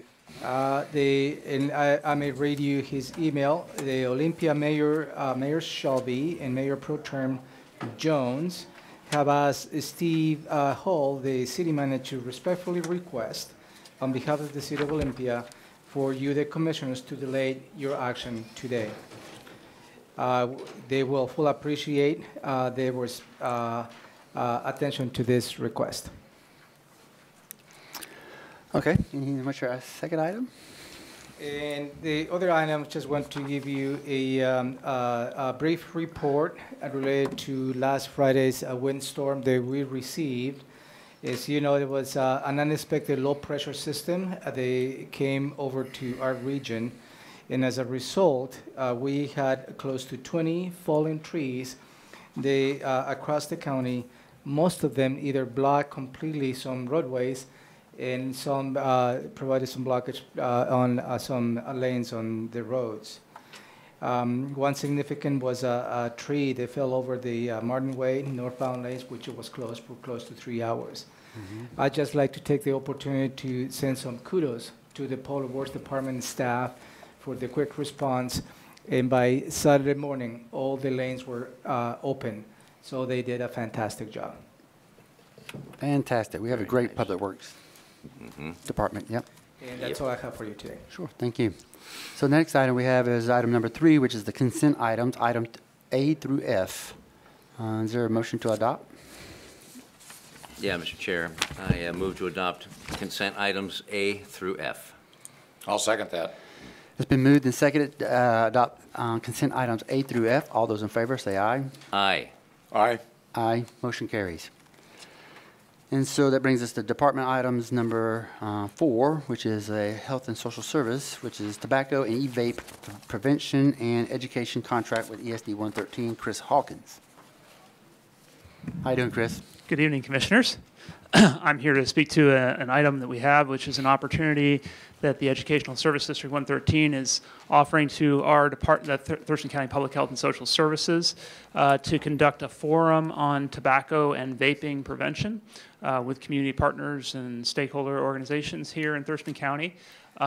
I may read you his email. The Olympia Mayor, Mayor Shelby and Mayor Pro Tem Jones have asked Steve Hall, the city manager, to respectfully request on behalf of the City of Olympia for you, the commissioners, to delay your action today. They will fully appreciate their attention to this request. Okay, what's your second item? And the other item, just want to give you a brief report related to last Friday's windstorm that we received. As you know, there was an unexpected low-pressure system. They came over to our region, and as a result, we had close to 20 fallen trees across the county. Most of them either blocked completely some roadways, and some provided some blockage on some lanes on the roads. One significant was a tree that fell over the Martin Way northbound lanes, which was closed for close to 3 hours. I'd just like to take the opportunity to send some kudos to the Public Works Department staff for the quick response. And by Saturday morning, all the lanes were open. So they did a fantastic job. Fantastic. We have a great Public Works Department, yep. And that's all I have for you today. Sure, thank you. So the next item we have is item number 3, which is the consent items, item A through F. Is there a motion to adopt? Yeah, Mr. Chair, I move to adopt consent items A through F. I'll second that. It's been moved and seconded to adopt consent items A through F. All those in favor say aye. Aye. Aye. Aye. Motion carries. And so that brings us to department items number 4, which is a health and social service, which is tobacco and e-vape prevention and education contract with ESD 113, Chris Hawkins. How you doing, Chris? Good evening, Commissioners. I'm here to speak to an item that we have, which is an opportunity that the Educational Service District 113 is offering to our department, the Thurston County Public Health and Social Services, to conduct a forum on tobacco and vaping prevention with community partners and stakeholder organizations here in Thurston County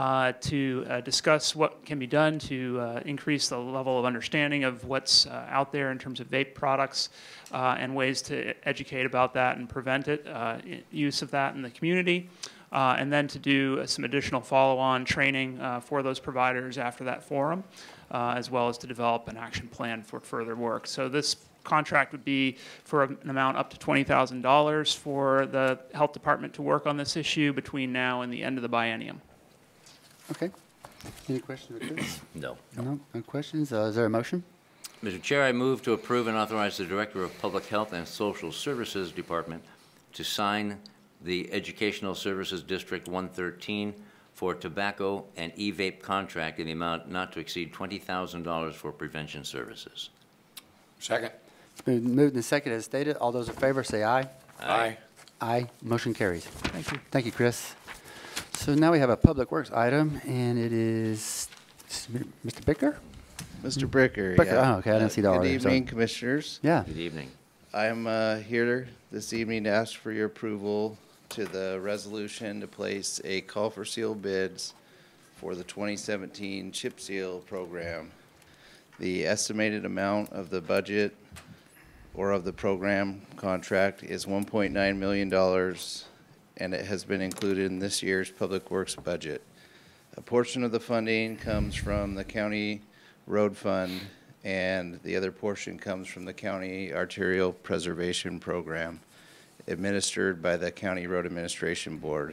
to discuss what can be done to increase the level of understanding of what's out there in terms of vape products and ways to educate about that and prevent it, use of that in the community. And then to do some additional follow-on training for those providers after that forum, as well as to develop an action plan for further work. So this contract would be for an amount up to $20,000 for the health department to work on this issue between now and the end of the biennium. Okay. Any questions or Chris? No. No questions. Is there a motion? Mr. Chair, I move to approve and authorize the Director of Public Health and Social Services Department to sign the Educational Services District 113 for tobacco and e-vape contract in the amount not to exceed $20,000 for prevention services. Second. It's been moved and seconded as stated. All those in favor say aye. Aye. Aye. Motion carries. Thank you. Thank you, Chris. So now we have a Public Works item, and it is Mr. Bicker? Mr. Bricker. Bricker. Yeah. Oh, okay. I didn't see the R Good there, evening, sorry. Commissioners. Yeah. Good evening. I'm here this evening to ask for your approval to the resolution to place a call for sealed bids for the 2017 chip seal program. The estimated amount of the budget or of the program contract is $1.9 million, and it has been included in this year's Public Works budget. A portion of the funding comes from the County Road Fund, and the other portion comes from the County Arterial Preservation Program, administered by the County Road Administration Board.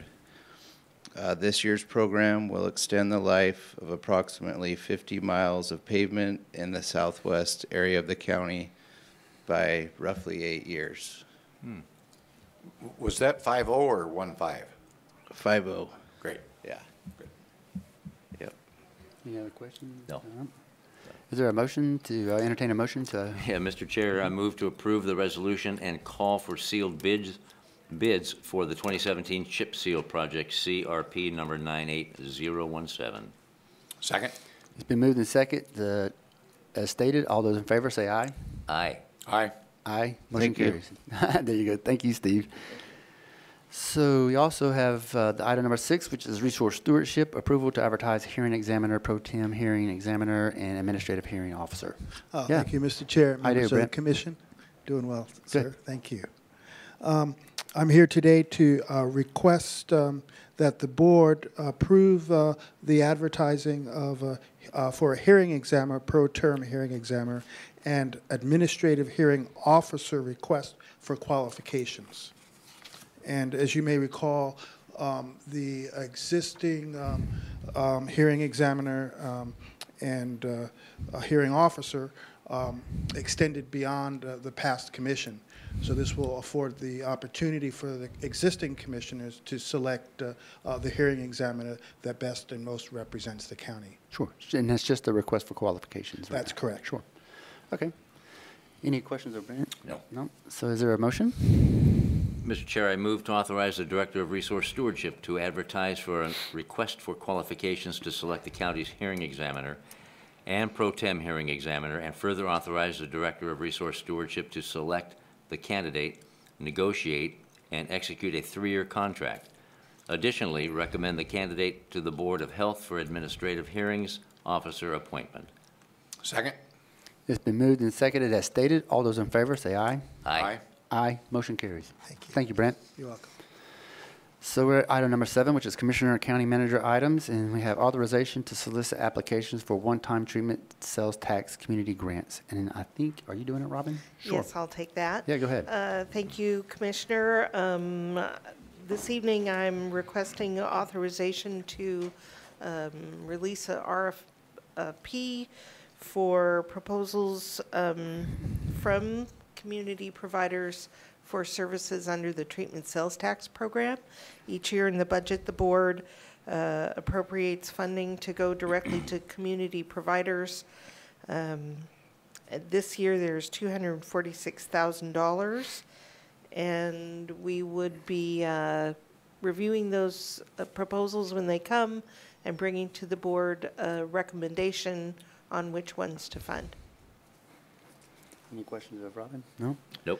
This year's program will extend the life of approximately 50 miles of pavement in the southwest area of the county by roughly 8 years. Was that 5-0 or 1-5? 5-0. Great. Yeah. Good. Yep. Any other questions? No. Is there a motion to entertain a motion to? Yeah, Mr. Chair, I move to approve the resolution and call for sealed bids for the 2017 chip seal project, CRP number 98017. Second. It's been moved and seconded. As stated, all those in favor say aye. Aye. Aye. Aye. Motion Thank you. carries. There you go. Thank you, Steve. So we also have the item number 6, which is resource stewardship, approval to advertise hearing examiner, pro tem hearing examiner, and administrative hearing officer. Oh, Thank you, Mr. Chair. How you doing, Members of the Brent? Commission. Doing well, sir. Thank you. I'm here today to request that the board approve the advertising of for a hearing examiner, pro term hearing examiner, and administrative hearing officer request for qualifications. And as you may recall, the existing hearing examiner and a hearing officer extended beyond the past commission. So this will afford the opportunity for the existing commissioners to select the hearing examiner that best and most represents the county. Sure. And that's just a request for qualifications, right? That's correct. Sure. Okay. Any questions of Brent? No. No. So is there a motion? Mr. Chair, I move to authorize the Director of Resource Stewardship to advertise for a request for qualifications to select the county's hearing examiner and pro tem hearing examiner, and further authorize the Director of Resource Stewardship to select the candidate, negotiate, and execute a 3-year contract. Additionally, recommend the candidate to the Board of Health for administrative hearings officer appointment. Second. It's been moved and seconded as stated. All those in favor say aye. Aye. Aye. Motion carries. Thank you, Brent. You're welcome. So we're at item number 7, which is Commissioner and County Manager items, and we have authorization to solicit applications for one-time treatment sales tax community grants. And I think, are you doing it, Robin? Yes, I'll take that. Yeah, go ahead. Thank you, Commissioner. This evening, I'm requesting authorization to release a RFP for proposals from community providers for services under the treatment sales tax program. Each year in the budget, the board appropriates funding to go directly to community providers. This year there's $246,000, and we would be reviewing those proposals when they come and bringing to the board a recommendation on which ones to fund. Any questions of Robin? No? Nope.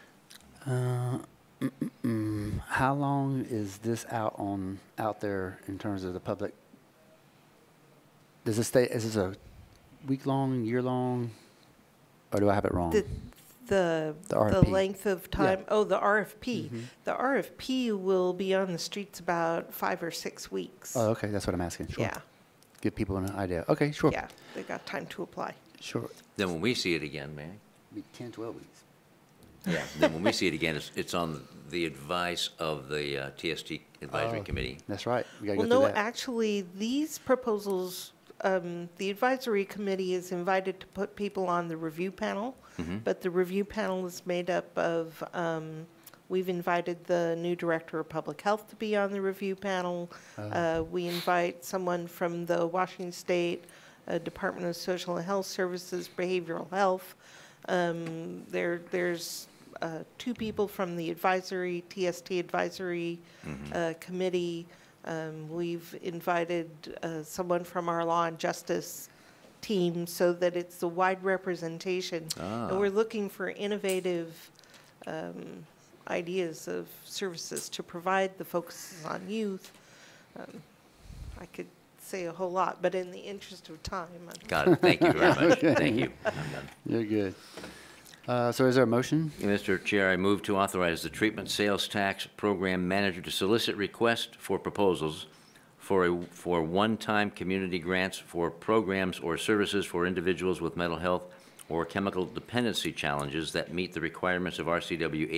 How long is this out there in terms of the public? Does this stay? Is this a week long, year long, or do I have it wrong? The RFP. length of time. Yeah. Oh, the RFP. Mm-hmm. The RFP will be on the streets about 5 or 6 weeks. Oh, okay. That's what I'm asking. Sure. Yeah. Give people an idea. Okay, sure. Yeah, they got time to apply. Sure. Then when we see it again, may I? Be 10, 12 weeks. Yeah, then when we see it again, it's on the advice of the TST Advisory Oh, Committee. That's right. We gotta Well, go through no, that. actually, these proposals, the advisory committee is invited to put people on the review panel, Mhm. but the review panel is made up of, we've invited the new director of public health to be on the review panel. We invite someone from the Washington State Department of Social and Health Services, Behavioral Health. There's 2 people from the advisory, TST advisory committee. We've invited someone from our law and justice team so that it's a wide representation. And we're looking for innovative ideas of services to provide. The focus is on youth. I could say a whole lot, but in the interest of time. Got it. Thank you very much. Okay. Thank you. I'm done. You're good. So is there a motion? Mr. Chair, I move to authorize the treatment sales tax program manager to solicit requests for proposals for one-time community grants for programs or services for individuals with mental health or chemical dependency challenges that meet the requirements of RCW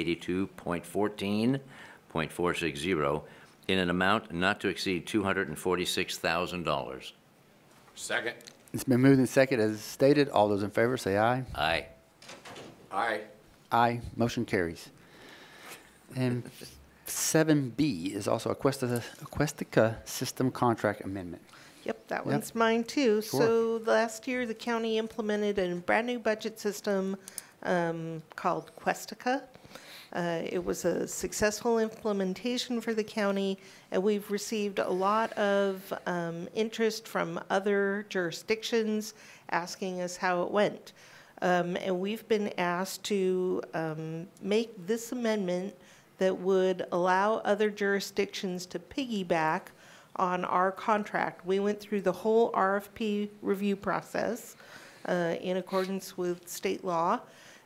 82.14.460 in an amount not to exceed $246,000. Second. It's been moved and seconded as stated. All those in favor say aye. Aye. Aye. Aye. Motion carries. And 7B is also a Questica system contract amendment. Yep, that Yep. one's mine too. Sure. So last year, the county implemented a brand new budget system called Questica. It was a successful implementation for the county, and we've received a lot of interest from other jurisdictions asking us how it went. And we've been asked to make this amendment that would allow other jurisdictions to piggyback on our contract. We went through the whole RFP review process in accordance with state law,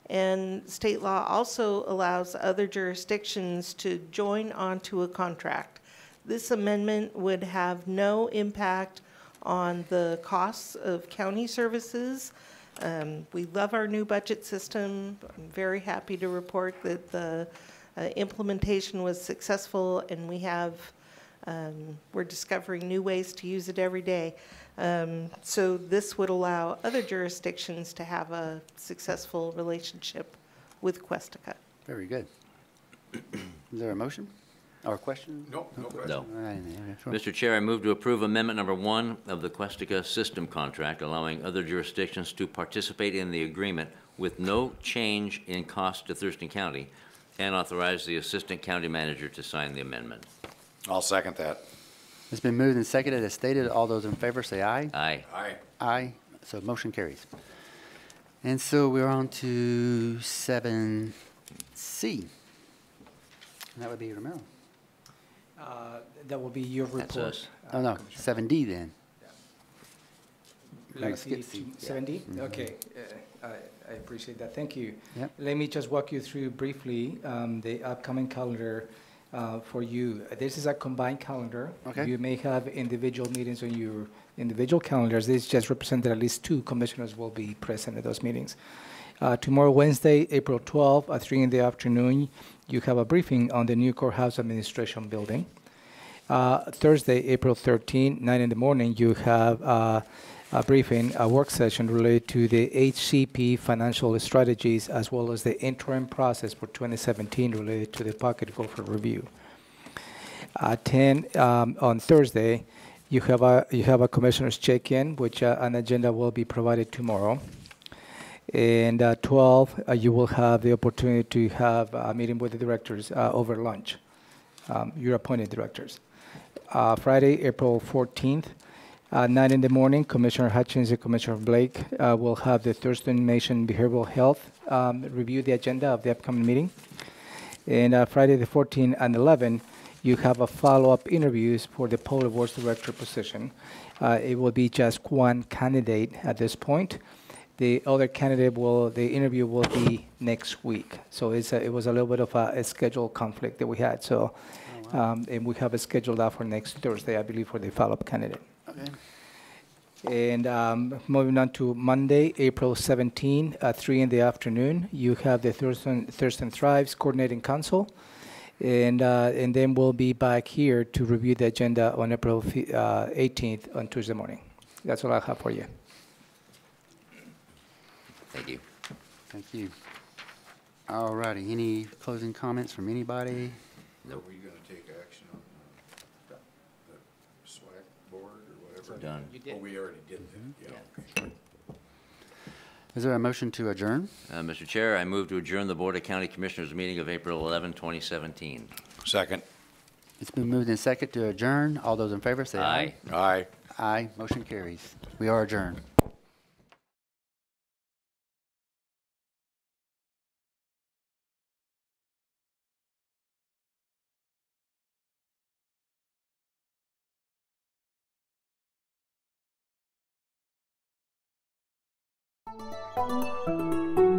And state law also allows other jurisdictions to join onto a contract. This amendment would have no impact on the costs of county services. We love our new budget system. I'm very happy to report that the implementation was successful, and we're discovering new ways to use it every day. So this would allow other jurisdictions to have a successful relationship with Questica. Very good. Is there a motion or a question? No question. No. All right, yeah, sure. Mr. Chair, I move to approve amendment number 1 of the Questica system contract, allowing other jurisdictions to participate in the agreement with no change in cost to Thurston County, and authorize the Assistant County Manager to sign the amendment. I'll second that. It's been moved and seconded as stated. All those in favor say aye. Aye. Aye. Aye. So motion carries. And so we're on to 7C. And that would be Romero. That will be your report. That's us. Oh, no, 7D then. Like Let's skip C. 70? Yeah. Okay, I appreciate that, thank you. Yep. Let me just walk you through briefly the upcoming calendar for you. This is a combined calendar. Okay. You may have individual meetings on your individual calendars. This just represents that at least 2 commissioners will be present at those meetings. Tomorrow, Wednesday, April 12th at 3 in the afternoon, you have a briefing on the new courthouse administration building. Thursday, April 13th, 9 in the morning, you have a briefing, a work session related to the HCP financial strategies, as well as the interim process for 2017 related to the pocket gopher review. 10 on Thursday, you have a commissioner's check-in, which an agenda will be provided tomorrow. And 12, you will have the opportunity to have a meeting with the directors over lunch, your appointed directors. Friday, April 14th, 9 in the morning, Commissioner Hutchins and Commissioner Blake will have the Thurston Nation Behavioral Health review the agenda of the upcoming meeting. And Friday the 14th and 11, you have a follow-up interviews for the Public Works Director position. It will be just one candidate at this point. The other candidate the interview will be next week. So it was a little bit of a schedule conflict that we had. So, and we have it scheduled out for next Thursday, I believe, for the follow-up candidate. Okay. And moving on to Monday, April 17 at 3 in the afternoon, you have the Thurston Thrives Coordinating Council. And then we'll be back here to review the agenda on April 18th on Tuesday morning. That's all I have for you. Thank you. Thank you. All righty. Any closing comments from anybody? Nope. Are we going to take action on the SWAC board or whatever? Done. Oh, we already did that. Yeah. Okay. Is there a motion to adjourn? Mr. Chair, I move to adjourn the Board of County Commissioners meeting of April 11, 2017. Second. It's been moved and second to adjourn. All those in favor say aye. Aye. Aye. Aye. Motion carries. We are adjourned. Thank you.